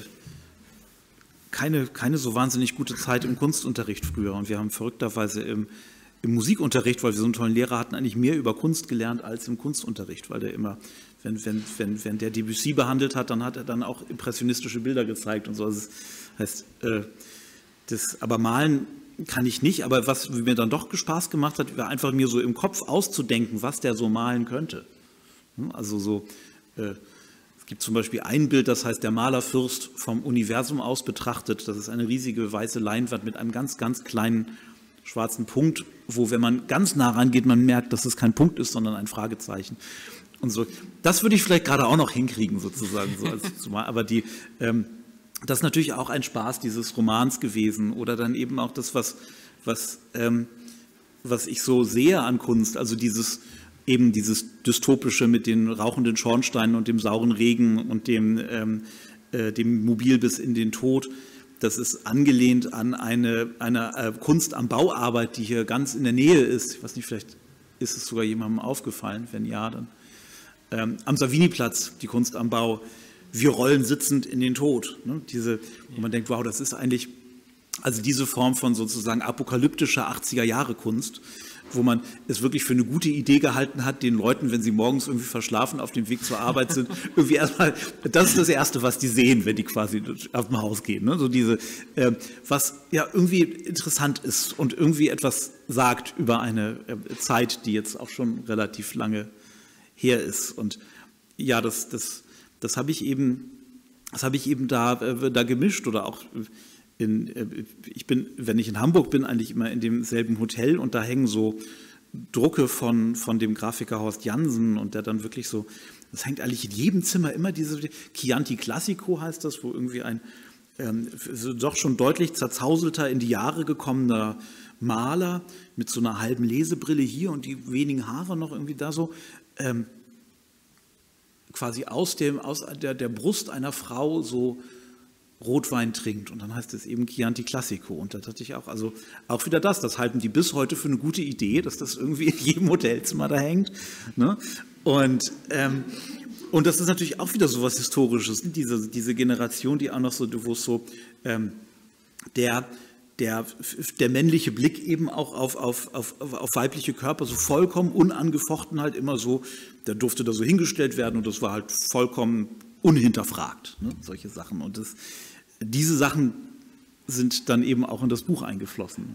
keine, keine so wahnsinnig gute Zeit im Kunstunterricht früher und wir haben verrückterweise im, im Musikunterricht, weil wir so einen tollen Lehrer hatten, eigentlich mehr über Kunst gelernt als im Kunstunterricht, weil der immer, wenn, wenn, wenn, wenn der Debussy behandelt hat, dann hat er dann auch impressionistische Bilder gezeigt und so. Also das heißt, äh, das, aber malen kann ich nicht, aber was mir dann doch Spaß gemacht hat, war einfach mir so im Kopf auszudenken, was der so malen könnte. Also so, äh, es gibt zum Beispiel ein Bild, das heißt der Malerfürst vom Universum aus betrachtet. Das ist eine riesige weiße Leinwand mit einem ganz, ganz kleinen schwarzen Punkt, wo, wenn man ganz nah rangeht, man merkt, dass es kein Punkt ist, sondern ein Fragezeichen. Und so, das würde ich vielleicht gerade auch noch hinkriegen, sozusagen. So als, aber die, ähm, das ist natürlich auch ein Spaß dieses Romans gewesen oder dann eben auch das, was, was, ähm, was ich so sehe an Kunst, also dieses eben dieses Dystopische mit den rauchenden Schornsteinen und dem sauren Regen und dem, ähm, äh, dem Mobil bis in den Tod. Das ist angelehnt an eine, eine äh, Kunst am Bauarbeit, die hier ganz in der Nähe ist. Ich weiß nicht, vielleicht ist es sogar jemandem aufgefallen. Wenn ja, dann ähm, am Saviniplatz, die Kunst am Bau. Wir rollen sitzend in den Tod. Ne? Diese, wo man denkt, wow, das ist eigentlich, also diese Form von sozusagen apokalyptischer achtziger-Jahre-Kunst, wo man es wirklich für eine gute Idee gehalten hat, den Leuten, wenn sie morgens irgendwie verschlafen auf dem Weg zur Arbeit sind, irgendwie erstmal, das ist das Erste, was die sehen, wenn die quasi auf dem Haus gehen. Ne? So diese, äh, was ja irgendwie interessant ist und irgendwie etwas sagt über eine äh, Zeit, die jetzt auch schon relativ lange her ist. Und ja, das, das, das habe ich eben, das habe ich eben da, äh, da gemischt oder auch In, ich bin, wenn ich in Hamburg bin, eigentlich immer in demselben Hotel und da hängen so Drucke von, von dem Grafiker Horst Jansen und der dann wirklich so, das hängt eigentlich in jedem Zimmer immer diese, Chianti Classico heißt das, wo irgendwie ein, ähm, so doch schon deutlich zerzauselter in die Jahre gekommener Maler mit so einer halben Lesebrille hier und die wenigen Haare noch irgendwie da so, ähm, quasi aus, dem, aus der, der Brust einer Frau so Rotwein trinkt. Und dann heißt es eben Chianti Classico. Und da dachte ich auch, also auch wieder das, das halten die bis heute für eine gute Idee, dass das irgendwie in jedem Hotelzimmer da hängt. Ne? Und, ähm, und das ist natürlich auch wieder so was Historisches, diese, diese Generation, die auch noch so, wo es so ähm, der Der, der männliche Blick eben auch auf, auf, auf, auf weibliche Körper so vollkommen unangefochten halt immer so, der durfte da so hingestellt werden und das war halt vollkommen unhinterfragt, ne, solche Sachen. Und das, diese Sachen sind dann eben auch in das Buch eingeflossen.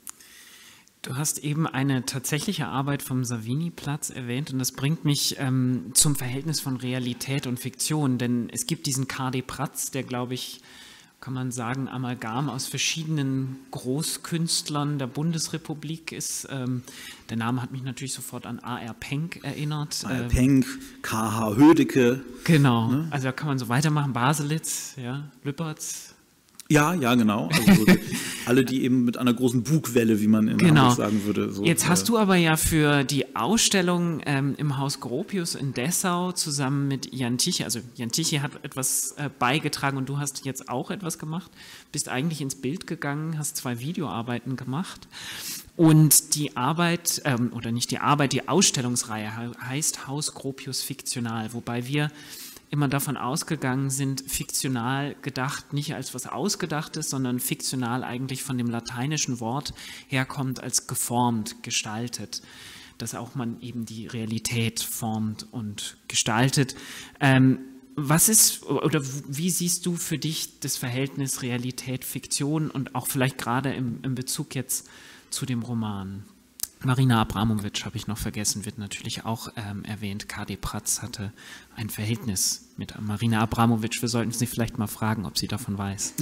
Du hast eben eine tatsächliche Arbeit vom Savini-Platz erwähnt und das bringt mich ähm, zum Verhältnis von Realität und Fiktion, denn es gibt diesen K D Pratz, der, glaube ich, kann man sagen, Amalgam aus verschiedenen Großkünstlern der Bundesrepublik ist. Ähm, der Name hat mich natürlich sofort an A R Penck erinnert. A R Penck, K H Hödecke. Genau, ne? Also da kann man so weitermachen. Baselitz, ja, Lüpertz. Ja, ja, genau. Also so alle, die eben mit einer großen Bugwelle, wie man in genau. Hamburg sagen würde. So, Jetzt hast äh, du aber ja für die Ausstellung ähm, im Haus Gropius in Dessau zusammen mit Jan Tichy, also Jan Tichy hat etwas äh, beigetragen und du hast jetzt auch etwas gemacht, bist eigentlich ins Bild gegangen, hast zwei Videoarbeiten gemacht und die Arbeit, ähm, oder nicht die Arbeit, die Ausstellungsreihe heißt Haus Gropius Fiktional, wobei wir immer davon ausgegangen sind, fiktional gedacht, nicht als was Ausgedachtes, sondern fiktional eigentlich von dem lateinischen Wort herkommt, als geformt, gestaltet, dass auch man eben die Realität formt und gestaltet. Ähm, was ist, oder wie siehst du für dich das Verhältnis Realität, Fiktion und auch vielleicht gerade im, im Bezug jetzt zu dem Roman? Marina Abramović, habe ich noch vergessen, wird natürlich auch ähm, erwähnt. K D Pratz hatte ein Verhältnis mit Marina Abramović. Wir sollten sie vielleicht mal fragen, ob sie davon weiß.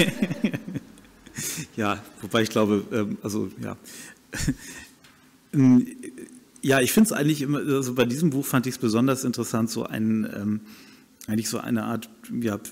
Ja, wobei ich glaube, ähm, also ja, ja, ich finde es eigentlich immer, also bei diesem Buch fand ich es besonders interessant, so einen, ähm, eigentlich so eine Art, ja,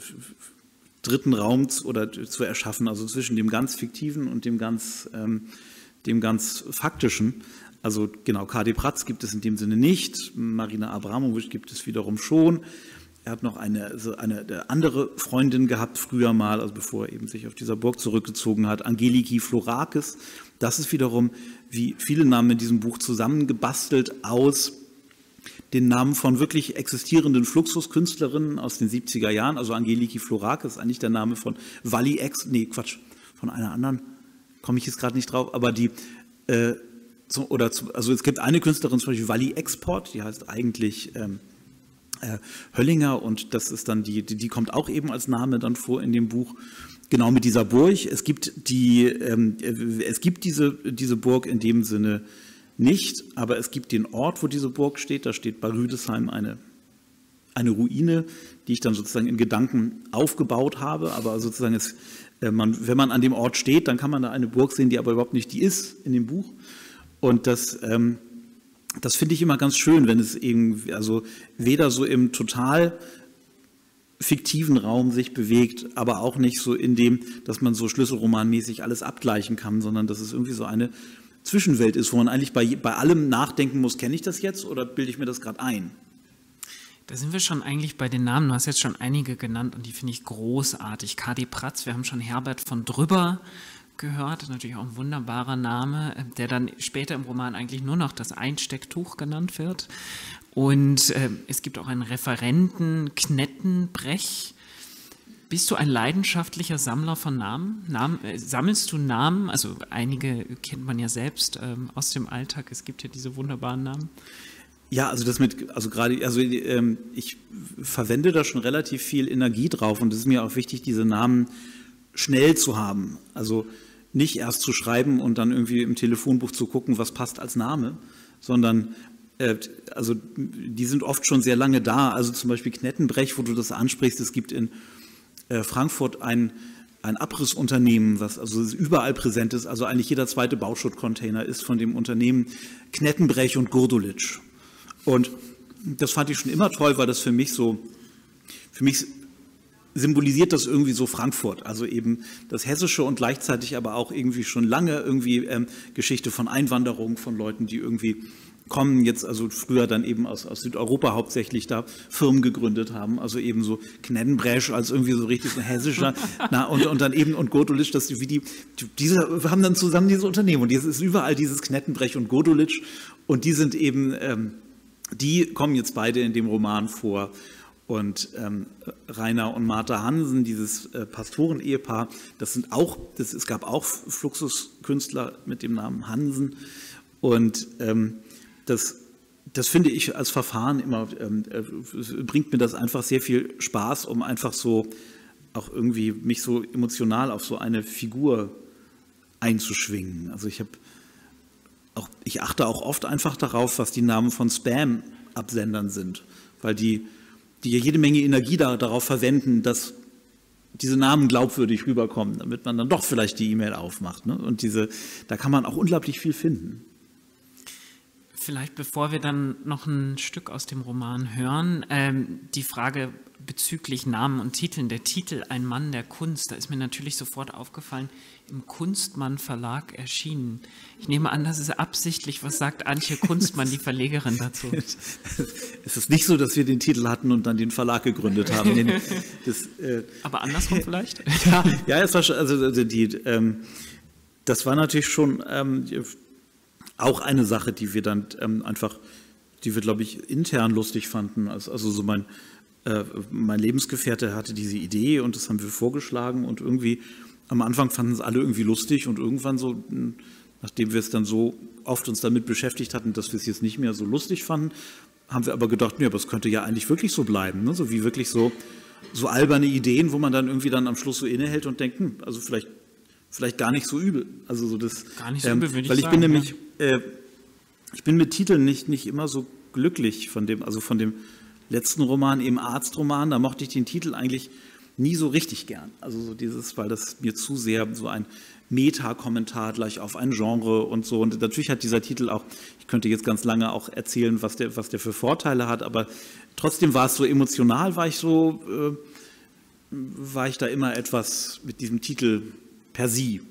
dritten Raum oder zu erschaffen, also zwischen dem ganz Fiktiven und dem ganz ähm, dem ganz Faktischen. Also genau, K D Pratz gibt es in dem Sinne nicht, Marina Abramović gibt es wiederum schon. Er hat noch eine, also eine andere Freundin gehabt früher mal, also bevor er eben sich auf dieser Burg zurückgezogen hat, Angeliki Florakis. Das ist wiederum, wie viele Namen in diesem Buch, zusammengebastelt aus den Namen von wirklich existierenden Fluxuskünstlerinnen aus den siebziger Jahren. Also Angeliki Florakis ist eigentlich der Name von Wally X, nee Quatsch, von einer anderen, komme ich jetzt gerade nicht drauf, aber die, äh, so, oder zu, also es gibt eine Künstlerin, zum Beispiel Wally Export, die heißt eigentlich ähm, äh, Höllinger und das ist dann die, die, die kommt auch eben als Name dann vor in dem Buch, genau mit dieser Burg. Es gibt die, ähm, es gibt diese, diese Burg in dem Sinne nicht, aber es gibt den Ort, wo diese Burg steht, da steht bei Rüdesheim eine, eine Ruine, die ich dann sozusagen in Gedanken aufgebaut habe, aber sozusagen es Man, wenn man an dem Ort steht, dann kann man da eine Burg sehen, die aber überhaupt nicht die ist in dem Buch. Und das, ähm, das finde ich immer ganz schön, wenn es irgendwie, also weder so im total fiktiven Raum sich bewegt, aber auch nicht so in dem, dass man so schlüsselromanmäßig alles abgleichen kann, sondern dass es irgendwie so eine Zwischenwelt ist, wo man eigentlich bei, bei allem nachdenken muss, kenne ich das jetzt oder bilde ich mir das gerade ein? Da sind wir schon eigentlich bei den Namen. Du hast jetzt schon einige genannt und die finde ich großartig. K D Pratz, wir haben schon Herbert von Drüber gehört, natürlich auch ein wunderbarer Name, der dann später im Roman eigentlich nur noch das Einstecktuch genannt wird. Und äh, es gibt auch einen Referenten, Knettenbrech. Bist du ein leidenschaftlicher Sammler von Namen? Namen äh, sammelst du Namen? Also einige kennt man ja selbst ähm, aus dem Alltag. Es gibt ja diese wunderbaren Namen. Ja, also das mit, also gerade, also ähm, ich verwende da schon relativ viel Energie drauf und es ist mir auch wichtig, diese Namen schnell zu haben. Also nicht erst zu schreiben und dann irgendwie im Telefonbuch zu gucken, was passt als Name, sondern äh, also die sind oft schon sehr lange da. Also zum Beispiel Knettenbrech, wo du das ansprichst, es gibt in äh, Frankfurt ein ein Abrissunternehmen, was also überall präsent ist, also eigentlich jeder zweite Bauschuttcontainer ist von dem Unternehmen Knettenbrech und Gurdulitsch. Und das fand ich schon immer toll, weil das für mich so, für mich symbolisiert das irgendwie so Frankfurt, also eben das Hessische und gleichzeitig aber auch irgendwie schon lange irgendwie ähm, Geschichte von Einwanderung, von Leuten, die irgendwie kommen, jetzt also früher dann eben aus, aus Südeuropa hauptsächlich da Firmen gegründet haben, also eben so Kneddenbresch als irgendwie so richtig so hessischer, na, und, und dann eben und Godolitsch, dass die, wie die, diese haben dann zusammen diese Unternehmen und jetzt ist überall dieses Kneddenbresch und Godolitsch und die sind eben, ähm, die kommen jetzt beide in dem Roman vor. Und ähm, Rainer und Martha Hansen, dieses äh, Pastoren-Ehepaar, das sind auch, das, es gab auch Fluxuskünstler mit dem Namen Hansen. Und ähm, das, das finde ich als Verfahren immer, ähm, äh, bringt mir das einfach sehr viel Spaß, um einfach so auch irgendwie mich so emotional auf so eine Figur einzuschwingen. Also ich habe auch, ich achte auch oft einfach darauf, was die Namen von Spam-Absendern sind, weil die die ja jede Menge Energie da, darauf verwenden, dass diese Namen glaubwürdig rüberkommen, damit man dann doch vielleicht die E-Mail aufmacht. Ne? Und diese, da kann man auch unglaublich viel finden. Vielleicht bevor wir dann noch ein Stück aus dem Roman hören, ähm, die Frage bezüglich Namen und Titeln. Der Titel Ein Mann der Kunst, da ist mir natürlich sofort aufgefallen, im Kunstmann Verlag erschienen. Ich nehme an, das ist absichtlich. Was sagt Antje Kunstmann, die Verlegerin, dazu? Es ist nicht so, dass wir den Titel hatten und dann den Verlag gegründet haben. Das, äh, Aber andersrum vielleicht? Ja, ja, es war schon, also die, ähm, das war natürlich schon ähm, auch eine Sache, die wir dann ähm, einfach, die wir, glaube ich, intern lustig fanden. Also, also so mein, äh, mein Lebensgefährte hatte diese Idee und das haben wir vorgeschlagen und irgendwie am Anfang fanden es alle irgendwie lustig und irgendwann so, nachdem wir es dann so oft uns damit beschäftigt hatten, dass wir es jetzt nicht mehr so lustig fanden, haben wir aber gedacht, nee, aber es könnte ja eigentlich wirklich so bleiben, ne? So wie wirklich so, so alberne Ideen, wo man dann irgendwie dann am Schluss so innehält und denkt, hm, also vielleicht, vielleicht gar nicht so übel. Also so das, gar nicht so übel, würde ich weil ich sagen, bin nämlich, ja. äh, ich bin mit Titeln nicht, nicht immer so glücklich von dem, also von dem letzten Roman, eben Arztroman, da mochte ich den Titel eigentlich nie so richtig gern. Also so dieses, weil das mir zu sehr so ein Meta-Kommentar gleich auf ein Genre und so. Und natürlich hat dieser Titel auch, ich könnte jetzt ganz lange auch erzählen, was der, was der für Vorteile hat, aber trotzdem war es so emotional, war ich so, äh, war ich da immer etwas mit diesem Titel per sie.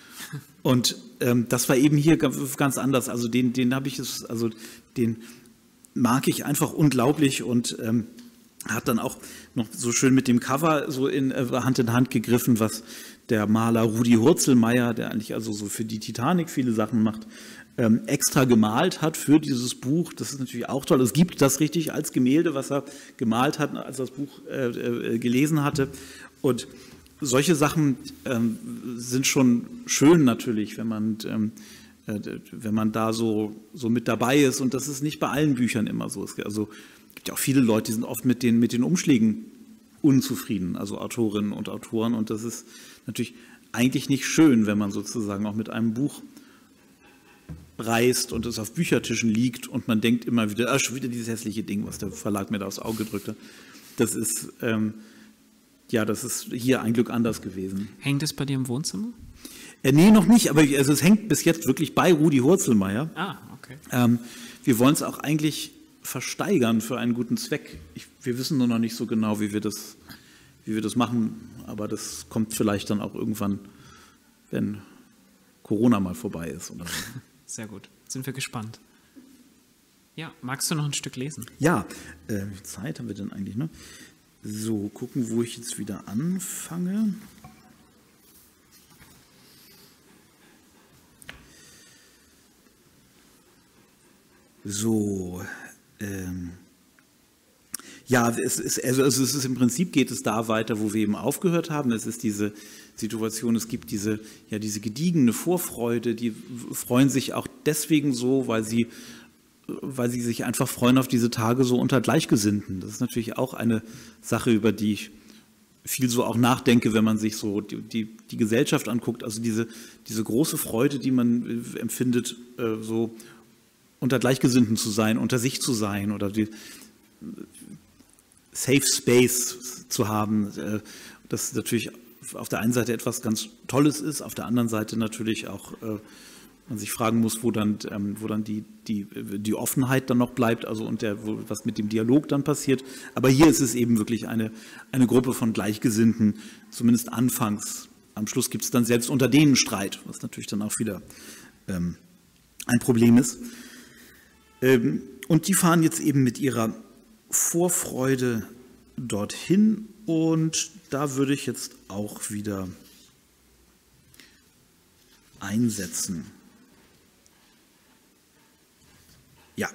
Und ähm, das war eben hier ganz anders. Also den, den habe ich es, also den mag ich einfach unglaublich und ähm, hat dann auch noch so schön mit dem Cover so in äh, Hand in Hand gegriffen, was der Maler Rudi Hurzelmeier, der eigentlich also so für die Titanic viele Sachen macht, ähm, extra gemalt hat für dieses Buch. Das ist natürlich auch toll. Es gibt das richtig als Gemälde, was er gemalt hat, als er das Buch äh, äh, gelesen hatte. Und solche Sachen ähm, sind schon schön natürlich, wenn man, ähm, äh, wenn man da so, so mit dabei ist. Und das ist nicht bei allen Büchern immer so. Also es gibt ja auch viele Leute, die sind oft mit den, mit den Umschlägen unzufrieden, also Autorinnen und Autoren. Und das ist natürlich eigentlich nicht schön, wenn man sozusagen auch mit einem Buch reist und es auf Büchertischen liegt und man denkt immer wieder, ah, schon wieder dieses hässliche Ding, was der Verlag mir da aufs Auge drückte. Das ist, ähm, ja, das ist hier ein Glück anders gewesen. Hängt es bei dir im Wohnzimmer? Äh, nee, noch nicht, aber also es hängt bis jetzt wirklich bei Rudi Hurzelmeier. Ah, okay. Ähm, wir wollen es auch eigentlich versteigern für einen guten Zweck. Ich, wir wissen nur noch nicht so genau, wie wir das, wie wir das machen, aber das kommt vielleicht dann auch irgendwann, wenn Corona mal vorbei ist. Oder so. Sehr gut, sind wir gespannt. Ja, magst du noch ein Stück lesen? Ja, äh, wie viel Zeit haben wir denn eigentlich, ne? So, gucken, wo ich jetzt wieder anfange. So, ähm, ja, es ist, also es ist im Prinzip geht es da weiter, wo wir eben aufgehört haben. Es ist diese Situation, es gibt diese, ja, diese gediegene Vorfreude, die freuen sich auch deswegen so, weil sie, weil sie sich einfach freuen auf diese Tage so unter Gleichgesinnten. Das ist natürlich auch eine Sache, über die ich viel so auch nachdenke, wenn man sich so die, die, die Gesellschaft anguckt. Also diese, diese große Freude, die man empfindet, so unter Gleichgesinnten zu sein, unter sich zu sein oder die Safe Space zu haben, das natürlich auf der einen Seite etwas ganz Tolles ist, auf der anderen Seite natürlich auch man sich fragen muss, wo dann, ähm, wo dann die, die, die Offenheit dann noch bleibt, also und der, wo, was mit dem Dialog dann passiert. Aber hier ist es eben wirklich eine, eine Gruppe von Gleichgesinnten, zumindest anfangs. Am Schluss gibt es dann selbst unter denen Streit, was natürlich dann auch wieder ähm, ein Problem ist. Ähm, und die fahren jetzt eben mit ihrer Vorfreude dorthin und da würde ich jetzt auch wieder einsetzen. Ja.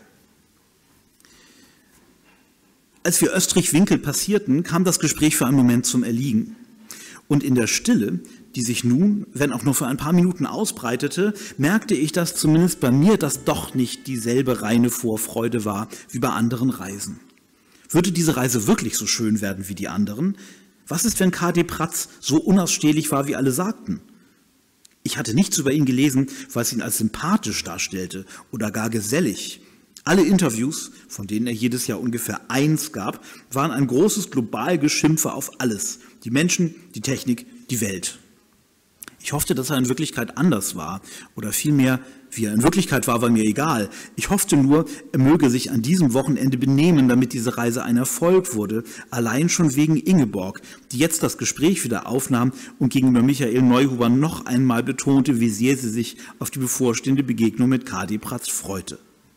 Als wir Österreich-Winkel passierten, kam das Gespräch für einen Moment zum Erliegen. Und in der Stille, die sich nun, wenn auch nur für ein paar Minuten ausbreitete, merkte ich, dass zumindest bei mir das doch nicht dieselbe reine Vorfreude war wie bei anderen Reisen. Würde diese Reise wirklich so schön werden wie die anderen? Was ist, wenn K D Pratz so unausstehlich war, wie alle sagten? Ich hatte nichts über ihn gelesen, was ihn als sympathisch darstellte oder gar gesellig. Alle Interviews, von denen er jedes Jahr ungefähr eins gab, waren ein großes Globalgeschimpfe auf alles. Die Menschen, die Technik, die Welt. Ich hoffte, dass er in Wirklichkeit anders war. Oder vielmehr, wie er in Wirklichkeit war, war mir egal. Ich hoffte nur, er möge sich an diesem Wochenende benehmen, damit diese Reise ein Erfolg wurde. Allein schon wegen Ingeborg, die jetzt das Gespräch wieder aufnahm und gegenüber Michael Neuhuber noch einmal betonte, wie sehr sie sich auf die bevorstehende Begegnung mit K D Pratz freute.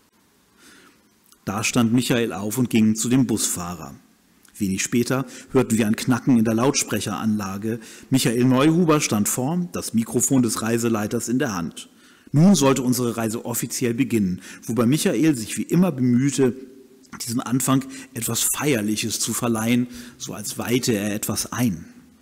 Da stand Michael auf und ging zu dem Busfahrer. Wenig später hörten wir ein Knacken in der Lautsprecheranlage. Michael Neuhuber stand vorn, das Mikrofon des Reiseleiters in der Hand. Nun sollte unsere Reise offiziell beginnen, wobei Michael sich wie immer bemühte, diesem Anfang etwas Feierliches zu verleihen, so als weihte er etwas ein.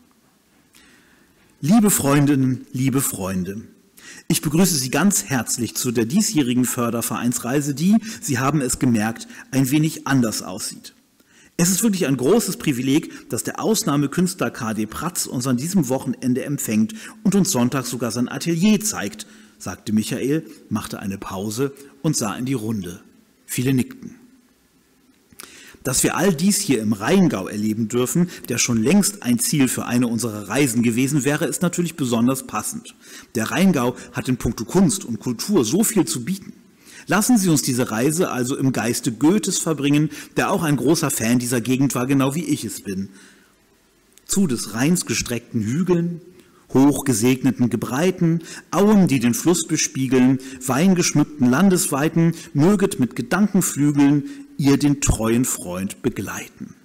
Liebe Freundinnen, liebe Freunde, ich begrüße Sie ganz herzlich zu der diesjährigen Fördervereinsreise, die, Sie haben es gemerkt, ein wenig anders aussieht. Es ist wirklich ein großes Privileg, dass der Ausnahmekünstler K D Pratz uns an diesem Wochenende empfängt und uns Sonntag sogar sein Atelier zeigt, sagte Michael, machte eine Pause und sah in die Runde. Viele nickten. Dass wir all dies hier im Rheingau erleben dürfen, der schon längst ein Ziel für eine unserer Reisen gewesen wäre, ist natürlich besonders passend. Der Rheingau hat in puncto Kunst und Kultur so viel zu bieten. Lassen Sie uns diese Reise also im Geiste Goethes verbringen, der auch ein großer Fan dieser Gegend war, genau wie ich es bin. Zu des Rheins gestreckten Hügeln, hochgesegneten Gebreiten, Auen, die den Fluss bespiegeln, weingeschmückten Landesweiten, möget mit Gedankenflügeln ihr den treuen Freund begleiten.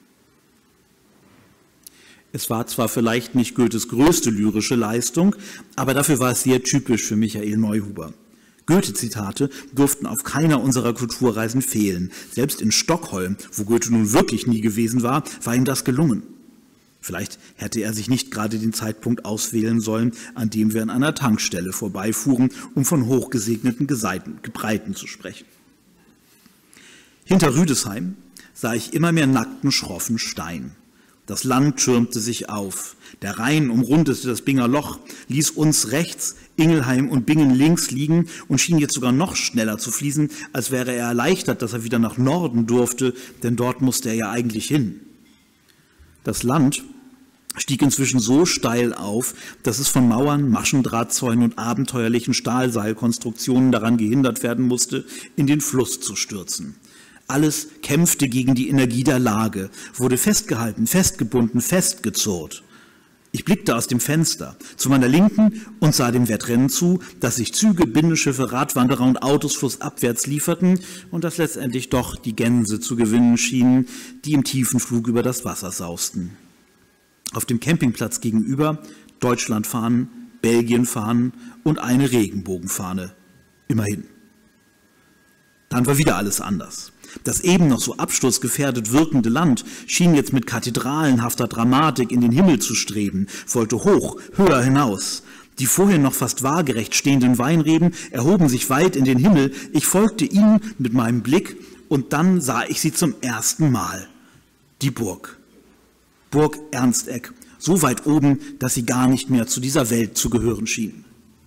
Es war zwar vielleicht nicht Goethes größte lyrische Leistung, aber dafür war es sehr typisch für Michael Neuhuber. Goethe-Zitate durften auf keiner unserer Kulturreisen fehlen. Selbst in Stockholm, wo Goethe nun wirklich nie gewesen war, war ihm das gelungen. Vielleicht hätte er sich nicht gerade den Zeitpunkt auswählen sollen, an dem wir an einer Tankstelle vorbeifuhren, um von hochgesegneten Gebreiten zu sprechen. Hinter Rüdesheim sah ich immer mehr nackten, schroffen Stein. Das Land türmte sich auf. Der Rhein umrundete das Binger Loch, ließ uns rechts, Ingelheim und Bingen links liegen und schien jetzt sogar noch schneller zu fließen, als wäre er erleichtert, dass er wieder nach Norden durfte, denn dort musste er ja eigentlich hin. Das Land stieg inzwischen so steil auf, dass es von Mauern, Maschendrahtzäunen und abenteuerlichen Stahlseilkonstruktionen daran gehindert werden musste, in den Fluss zu stürzen. Alles kämpfte gegen die Energie der Lage, wurde festgehalten, festgebunden, festgezurrt. Ich blickte aus dem Fenster zu meiner Linken und sah dem Wettrennen zu, dass sich Züge, Bindenschiffe, Radwanderer und Autos flussabwärts lieferten und dass letztendlich doch die Gänse zu gewinnen schienen, die im tiefen Flug über das Wasser sausten. Auf dem Campingplatz gegenüber Deutschlandfahnen, Belgienfahnen und eine Regenbogenfahne. Immerhin. Dann war wieder alles anders. Das eben noch so absturzgefährdet wirkende Land schien jetzt mit kathedralenhafter Dramatik in den Himmel zu streben, wollte hoch, höher hinaus. Die vorher noch fast waagerecht stehenden Weinreben erhoben sich weit in den Himmel. Ich folgte ihnen mit meinem Blick und dann sah ich sie zum ersten Mal. Die Burg. Burg Ernsteck, so weit oben, dass sie gar nicht mehr zu dieser Welt zu gehören schien.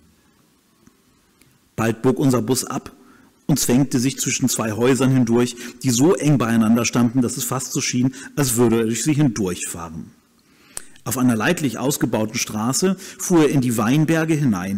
Bald bog unser Bus ab und zwängte sich zwischen zwei Häusern hindurch, die so eng beieinander standen, dass es fast so schien, als würde er durch sie hindurchfahren. Auf einer leidlich ausgebauten Straße fuhr er in die Weinberge hinein.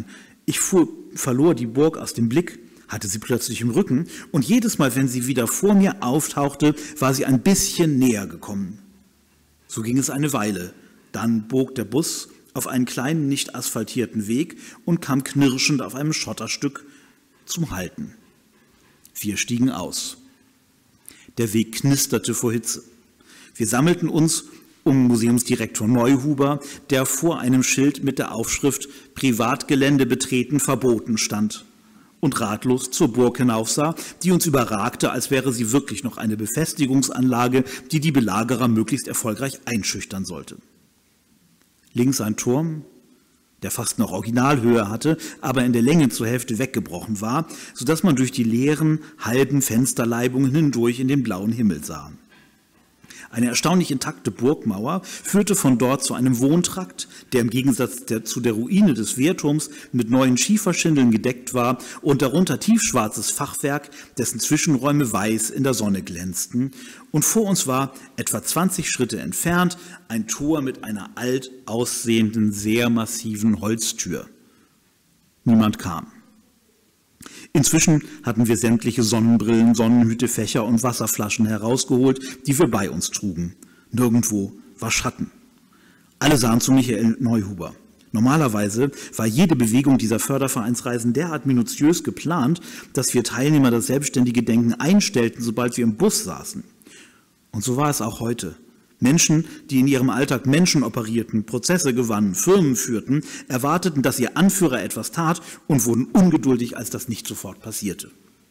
Ich fuhr, verlor die Burg aus dem Blick, hatte sie plötzlich im Rücken und jedes Mal, wenn sie wieder vor mir auftauchte, war sie ein bisschen näher gekommen. So ging es eine Weile. Dann bog der Bus auf einen kleinen, nicht asphaltierten Weg und kam knirschend auf einem Schotterstück zum Halten. Wir stiegen aus. Der Weg knisterte vor Hitze. Wir sammelten uns um Museumsdirektor Neuhuber, der vor einem Schild mit der Aufschrift Privatgelände betreten verboten stand und ratlos zur Burg hinaufsah, die uns überragte, als wäre sie wirklich noch eine Befestigungsanlage, die die Belagerer möglichst erfolgreich einschüchtern sollte. Links ein Turm, der fast noch Originalhöhe hatte, aber in der Länge zur Hälfte weggebrochen war, sodass man durch die leeren, halben Fensterleibungen hindurch in den blauen Himmel sah. Eine erstaunlich intakte Burgmauer führte von dort zu einem Wohntrakt, der im Gegensatz der, zu der Ruine des Wehrturms mit neuen Schieferschindeln gedeckt war und darunter tiefschwarzes Fachwerk, dessen Zwischenräume weiß in der Sonne glänzten. Und vor uns war, etwa zwanzig Schritte entfernt, ein Tor mit einer alt aussehenden, sehr massiven Holztür. Niemand kam. Inzwischen hatten wir sämtliche Sonnenbrillen, Sonnenhüte, Fächer und Wasserflaschen herausgeholt, die wir bei uns trugen. Nirgendwo war Schatten. Alle sahen zu Michael Neuhuber. Normalerweise war jede Bewegung dieser Fördervereinsreisen derart minutiös geplant, dass wir Teilnehmer das selbstständige Denken einstellten, sobald wir im Bus saßen. Und so war es auch heute. Menschen, die in ihrem Alltag Menschen operierten, Prozesse gewannen, Firmen führten, erwarteten, dass ihr Anführer etwas tat und wurden ungeduldig, als das nicht sofort passierte.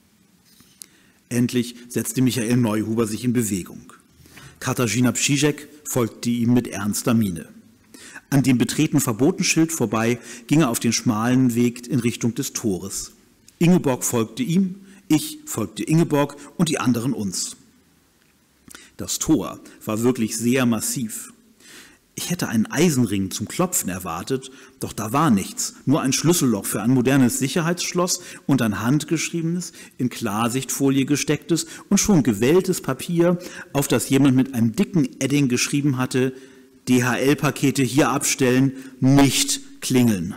Endlich setzte Michael Neuhuber sich in Bewegung. Katarzyna Pschischek folgte ihm mit ernster Miene. An dem Betreten-Verboten-Schild vorbei ging er auf den schmalen Weg in Richtung des Tores. Ingeborg folgte ihm, ich folgte Ingeborg und die anderen uns. Das Tor war wirklich sehr massiv. Ich hätte einen Eisenring zum Klopfen erwartet, doch da war nichts, nur ein Schlüsselloch für ein modernes Sicherheitsschloss und ein handgeschriebenes, in Klarsichtfolie gestecktes und schon gewelltes Papier, auf das jemand mit einem dicken Edding geschrieben hatte: D H L-Pakete hier abstellen, nicht klingeln.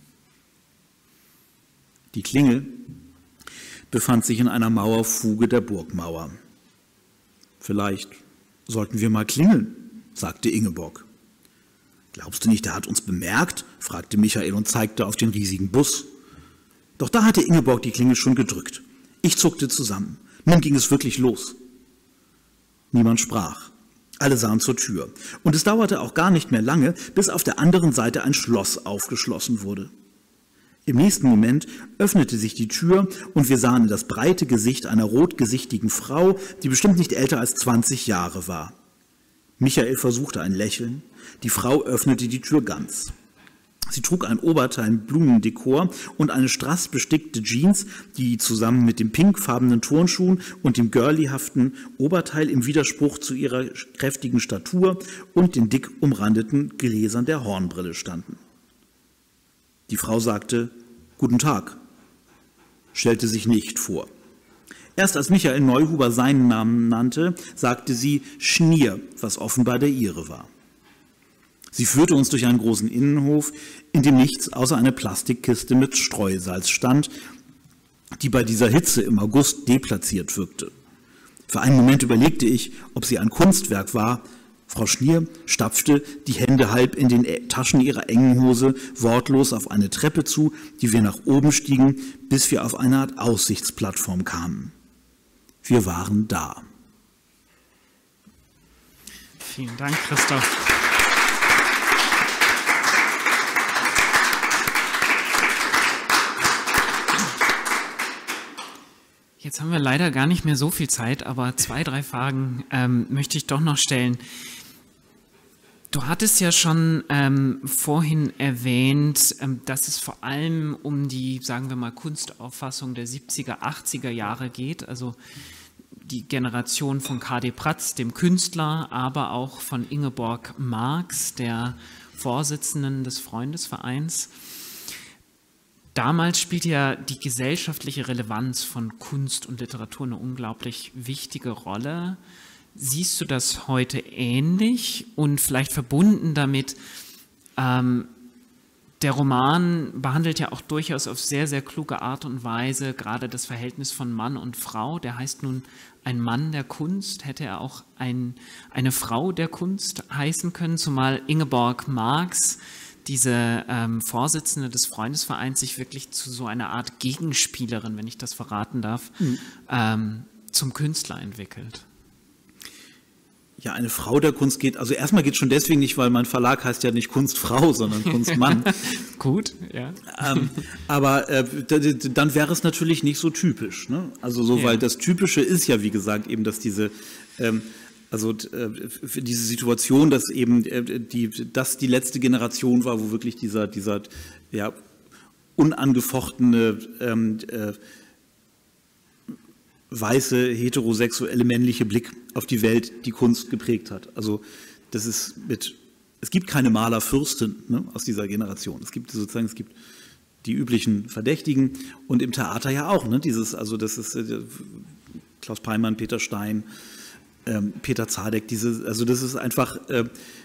Die Klingel befand sich in einer Mauerfuge der Burgmauer. Vielleicht sollten wir mal klingeln, sagte Ingeborg. Glaubst du nicht, der hat uns bemerkt? Fragte Michael und zeigte auf den riesigen Bus. Doch da hatte Ingeborg die Klingel schon gedrückt. Ich zuckte zusammen. Nun ging es wirklich los. Niemand sprach. Alle sahen zur Tür. Und es dauerte auch gar nicht mehr lange, bis auf der anderen Seite ein Schloss aufgeschlossen wurde. Im nächsten Moment öffnete sich die Tür und wir sahen in das breite Gesicht einer rotgesichtigen Frau, die bestimmt nicht älter als zwanzig Jahre war. Michael versuchte ein Lächeln. Die Frau öffnete die Tür ganz. Sie trug ein Oberteil mit Blumendekor und eine strassbestickte Jeans, die zusammen mit dem pinkfarbenen Turnschuhen und dem girlyhaften Oberteil im Widerspruch zu ihrer kräftigen Statur und den dick umrandeten Gläsern der Hornbrille standen. Die Frau sagte: Guten Tag, stellte sich nicht vor. Erst als Michael Neuhuber seinen Namen nannte, sagte sie Schnier, was offenbar der ihre war. Sie führte uns durch einen großen Innenhof, in dem nichts außer eine Plastikkiste mit Streusalz stand, die bei dieser Hitze im August deplatziert wirkte. Für einen Moment überlegte ich, ob sie ein Kunstwerk war. Frau Schnier stapfte, die Hände halb in den Taschen ihrer engen Hose, wortlos auf eine Treppe zu, die wir nach oben stiegen, bis wir auf eine Art Aussichtsplattform kamen. Wir waren da. Vielen Dank, Christoph. Jetzt haben wir leider gar nicht mehr so viel Zeit, aber zwei, drei Fragen ähm, möchte ich doch noch stellen. Du hattest ja schon ähm, vorhin erwähnt, ähm, dass es vor allem um die, sagen wir mal, Kunstauffassung der siebziger, achtziger Jahre geht, also die Generation von K D Pratz, dem Künstler, aber auch von Ingeborg Marx, der Vorsitzenden des Freundesvereins. Damals spielte ja die gesellschaftliche Relevanz von Kunst und Literatur eine unglaublich wichtige Rolle. Siehst du das heute ähnlich und vielleicht verbunden damit, ähm, der Roman behandelt ja auch durchaus auf sehr, sehr kluge Art und Weise gerade das Verhältnis von Mann und Frau. Der heißt nun ein Mann der Kunst, hätte er auch ein, eine Frau der Kunst heißen können, zumal Ingeborg Marx, diese ähm, Vorsitzende des Freundesvereins, sich wirklich zu so einer Art Gegenspielerin, wenn ich das verraten darf, mhm. ähm, zum Künstler entwickelt. Ja, eine Frau der Kunst geht, also erstmal geht es schon deswegen nicht, weil mein Verlag heißt ja nicht Kunstfrau, sondern Kunstmann. Gut, ja. Ähm, aber äh, dann wäre es natürlich nicht so typisch, ne? Also so, ja. Weil das Typische ist ja, wie gesagt, eben, dass diese, ähm, also äh, für diese Situation, dass eben äh, die, dass die letzte Generation war, wo wirklich dieser, dieser ja, unangefochtene ähm, äh, weiße, heterosexuelle, männliche Blick auf die Welt die Kunst geprägt hat. Also das ist mit, es gibt keine Malerfürstin, ne, aus dieser Generation. Es gibt sozusagen, es gibt die üblichen Verdächtigen und im Theater ja auch, ne, dieses, also das ist äh, Klaus Peimann, Peter Stein, ähm, Peter Zadek, diese, also das ist einfach, äh,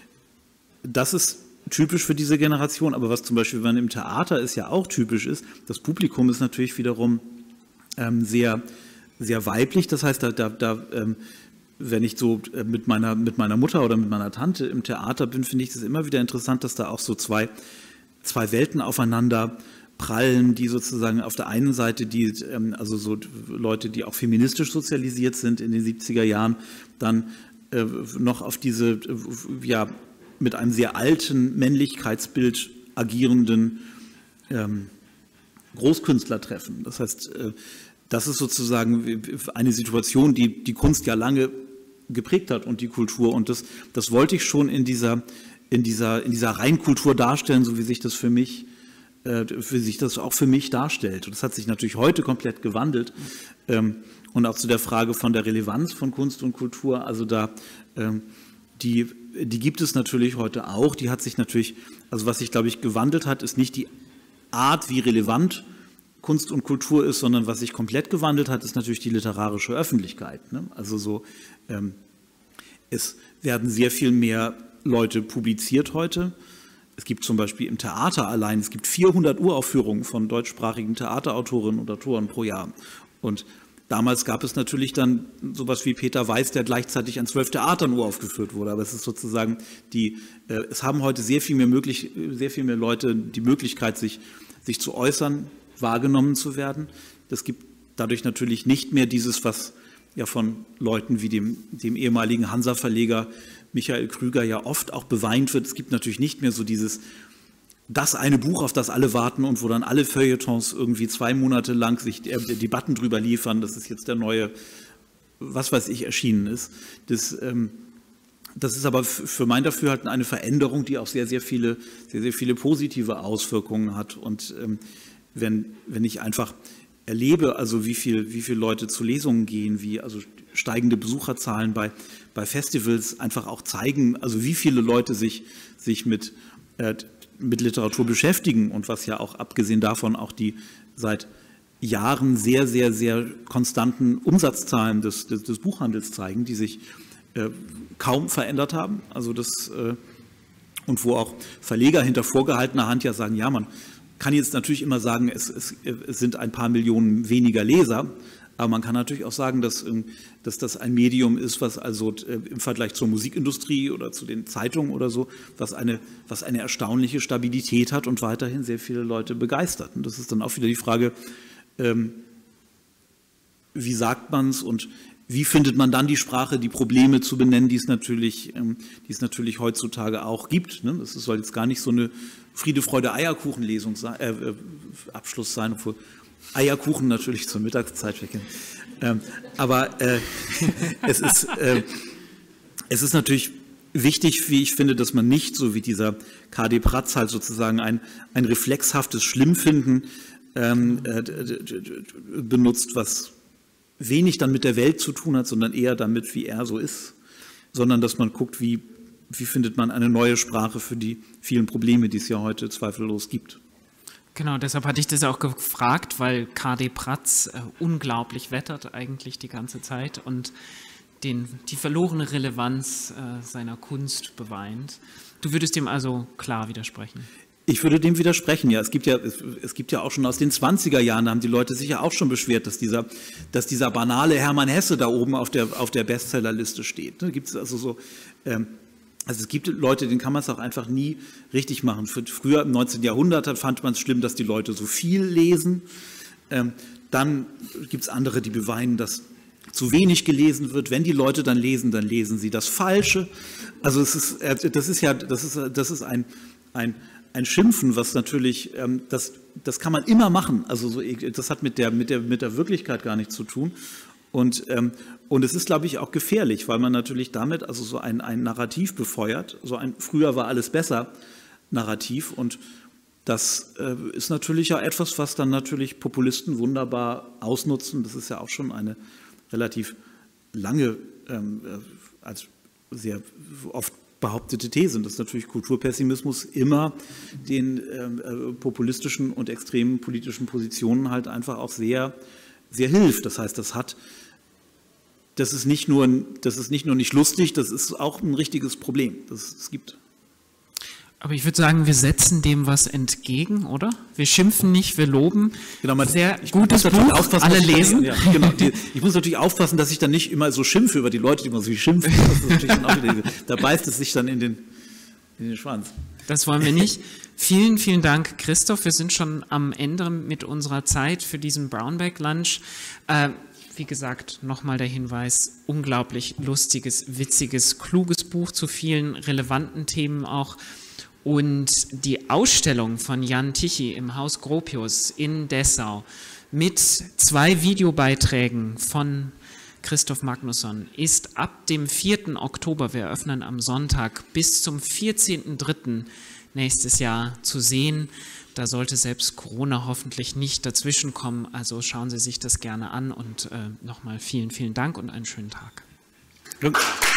das ist typisch für diese Generation, aber was zum Beispiel, wenn man im Theater ist, ja auch typisch ist, das Publikum ist natürlich wiederum ähm, sehr sehr weiblich, das heißt, da, da, da ähm, wenn ich so mit meiner, mit meiner Mutter oder mit meiner Tante im Theater bin, finde ich es immer wieder interessant, dass da auch so zwei, zwei Welten aufeinander prallen, die sozusagen auf der einen Seite, die, ähm, also so Leute, die auch feministisch sozialisiert sind in den siebziger Jahren, dann äh, noch auf diese, äh, ja, mit einem sehr alten Männlichkeitsbild agierenden ähm, Großkünstler treffen. Das heißt, äh, das ist sozusagen eine Situation, die die Kunst ja lange geprägt hat und die Kultur. Und das, das wollte ich schon in dieser, in dieser, in dieser Reinkultur darstellen, so wie sich das für mich, äh, wie sich das auch für mich darstellt. Und das hat sich natürlich heute komplett gewandelt. Ähm, und auch zu der Frage von der Relevanz von Kunst und Kultur. Also da, ähm, die, die gibt es natürlich heute auch. Die hat sich natürlich, also was sich, glaube ich, gewandelt hat, ist nicht die Art, wie relevant Kunst und Kultur ist, sondern was sich komplett gewandelt hat, ist natürlich die literarische Öffentlichkeit. Ne? Also so, ähm, es werden sehr viel mehr Leute publiziert heute. Es gibt zum Beispiel im Theater allein, es gibt vierhundert Uraufführungen von deutschsprachigen Theaterautorinnen und Autoren pro Jahr. Und damals gab es natürlich dann sowas wie Peter Weiß, der gleichzeitig an zwölf Theatern uraufgeführt wurde. Aber es ist sozusagen die, äh, es haben heute sehr viel mehr möglich, sehr viel mehr Leute die Möglichkeit, sich, sich zu äußern, wahrgenommen zu werden. Das gibt dadurch natürlich nicht mehr dieses, was ja von Leuten wie dem, dem ehemaligen Hansa-Verleger Michael Krüger ja oft auch beweint wird. Es gibt natürlich nicht mehr so dieses, das eine Buch, auf das alle warten und wo dann alle Feuilletons irgendwie zwei Monate lang sich Debatten drüber liefern, dass es jetzt der neue, was weiß ich, erschienen ist. Das, ähm, das ist aber für mein Dafürhalten eine Veränderung, die auch sehr, sehr viele, sehr, sehr viele positive Auswirkungen hat. Und ähm, Wenn, wenn ich einfach erlebe, also wie viel, wie viele Leute zu Lesungen gehen, wie also steigende Besucherzahlen bei, bei Festivals einfach auch zeigen, also wie viele Leute sich, sich mit, äh, mit Literatur beschäftigen und was ja auch abgesehen davon auch die seit Jahren sehr, sehr, sehr konstanten Umsatzzahlen des, des, des Buchhandels zeigen, die sich äh, kaum verändert haben. Also das, äh, und wo auch Verleger hinter vorgehaltener Hand ja sagen, ja, man kann jetzt natürlich immer sagen, es, es, es sind ein paar Millionen weniger Leser, aber man kann natürlich auch sagen, dass, dass das ein Medium ist, was also im Vergleich zur Musikindustrie oder zu den Zeitungen oder so, was eine, was eine erstaunliche Stabilität hat und weiterhin sehr viele Leute begeistert. Und das ist dann auch wieder die Frage, ähm, wie sagt man es und wie findet man dann die Sprache, die Probleme zu benennen, die es natürlich, ähm, die es natürlich heutzutage auch gibt. Ne? Das soll jetzt gar nicht so eine Friede, Freude, Eierkuchen-Lesung sein, äh, äh, Abschluss sein, obwohl Eierkuchen natürlich zur Mittagszeit weggehen. Ähm, aber äh, es, ist, äh, es ist natürlich wichtig, wie ich finde, dass man nicht, so wie dieser K D Pratz halt sozusagen ein, ein reflexhaftes Schlimmfinden ähm, äh, benutzt, was wenig dann mit der Welt zu tun hat, sondern eher damit, wie er so ist, sondern dass man guckt, wie Wie findet man eine neue Sprache für die vielen Probleme, die es ja heute zweifellos gibt? Genau, deshalb hatte ich das auch gefragt, weil K D Pratz äh, unglaublich wettert eigentlich die ganze Zeit und den, die verlorene Relevanz äh, seiner Kunst beweint. Du würdest dem also klar widersprechen? Ich würde dem widersprechen, ja. Es gibt ja, es, es gibt ja auch schon aus den zwanziger Jahren, da haben die Leute sich ja auch schon beschwert, dass dieser, dass dieser banale Hermann Hesse da oben auf der, auf der Bestsellerliste steht. Da gibt es also so, ähm, also es gibt Leute, denen kann man es auch einfach nie richtig machen. Für, früher im neunzehnten Jahrhundert fand man es schlimm, dass die Leute so viel lesen. Ähm, dann gibt es andere, die beweinen, dass zu wenig gelesen wird. Wenn die Leute dann lesen, dann lesen sie das Falsche. Also es ist, das ist ja, das ist, das ist ein, ein Ein Schimpfen, was natürlich, ähm, das, das kann man immer machen, also so, das hat mit der, mit, der, mit der Wirklichkeit gar nichts zu tun. Und, ähm, und es ist, glaube ich, auch gefährlich, weil man natürlich damit also so ein, ein Narrativ befeuert, so ein früher war alles besser Narrativ. Und das äh, ist natürlich ja etwas, was dann natürlich Populisten wunderbar ausnutzen. Das ist ja auch schon eine relativ lange, ähm, als sehr oft behauptete These, dass natürlich Kulturpessimismus immer den äh, populistischen und extremen politischen Positionen halt einfach auch sehr, sehr hilft. Das heißt, das hat, das ist nicht nur, das ist nicht nur nicht lustig, das ist auch ein richtiges Problem, das es gibt. Aber ich würde sagen, wir setzen dem was entgegen, oder? Wir schimpfen nicht, wir loben. Genau, man, sehr ich gutes muss Buch, alle lesen. Dann, ja, genau, die, ich muss natürlich aufpassen, dass ich dann nicht immer so schimpfe über die Leute, die immer so schimpfen. Das ist natürlich dann auch wieder, da beißt es sich dann in den, in den Schwanz. Das wollen wir nicht. Vielen, vielen Dank, Christoph. Wir sind schon am Ende mit unserer Zeit für diesen Brownback Lunch. Äh, Wie gesagt, nochmal der Hinweis, unglaublich lustiges, witziges, kluges Buch zu vielen relevanten Themen auch. Und die Ausstellung von Jan Tichy im Haus Gropius in Dessau mit zwei Videobeiträgen von Christoph Magnusson ist ab dem vierten Oktober, wir eröffnen am Sonntag, bis zum vierzehnten dritten nächstes Jahr zu sehen. Da sollte selbst Corona hoffentlich nicht dazwischenkommen. Also schauen Sie sich das gerne an und äh, nochmal vielen, vielen Dank und einen schönen Tag. Glück.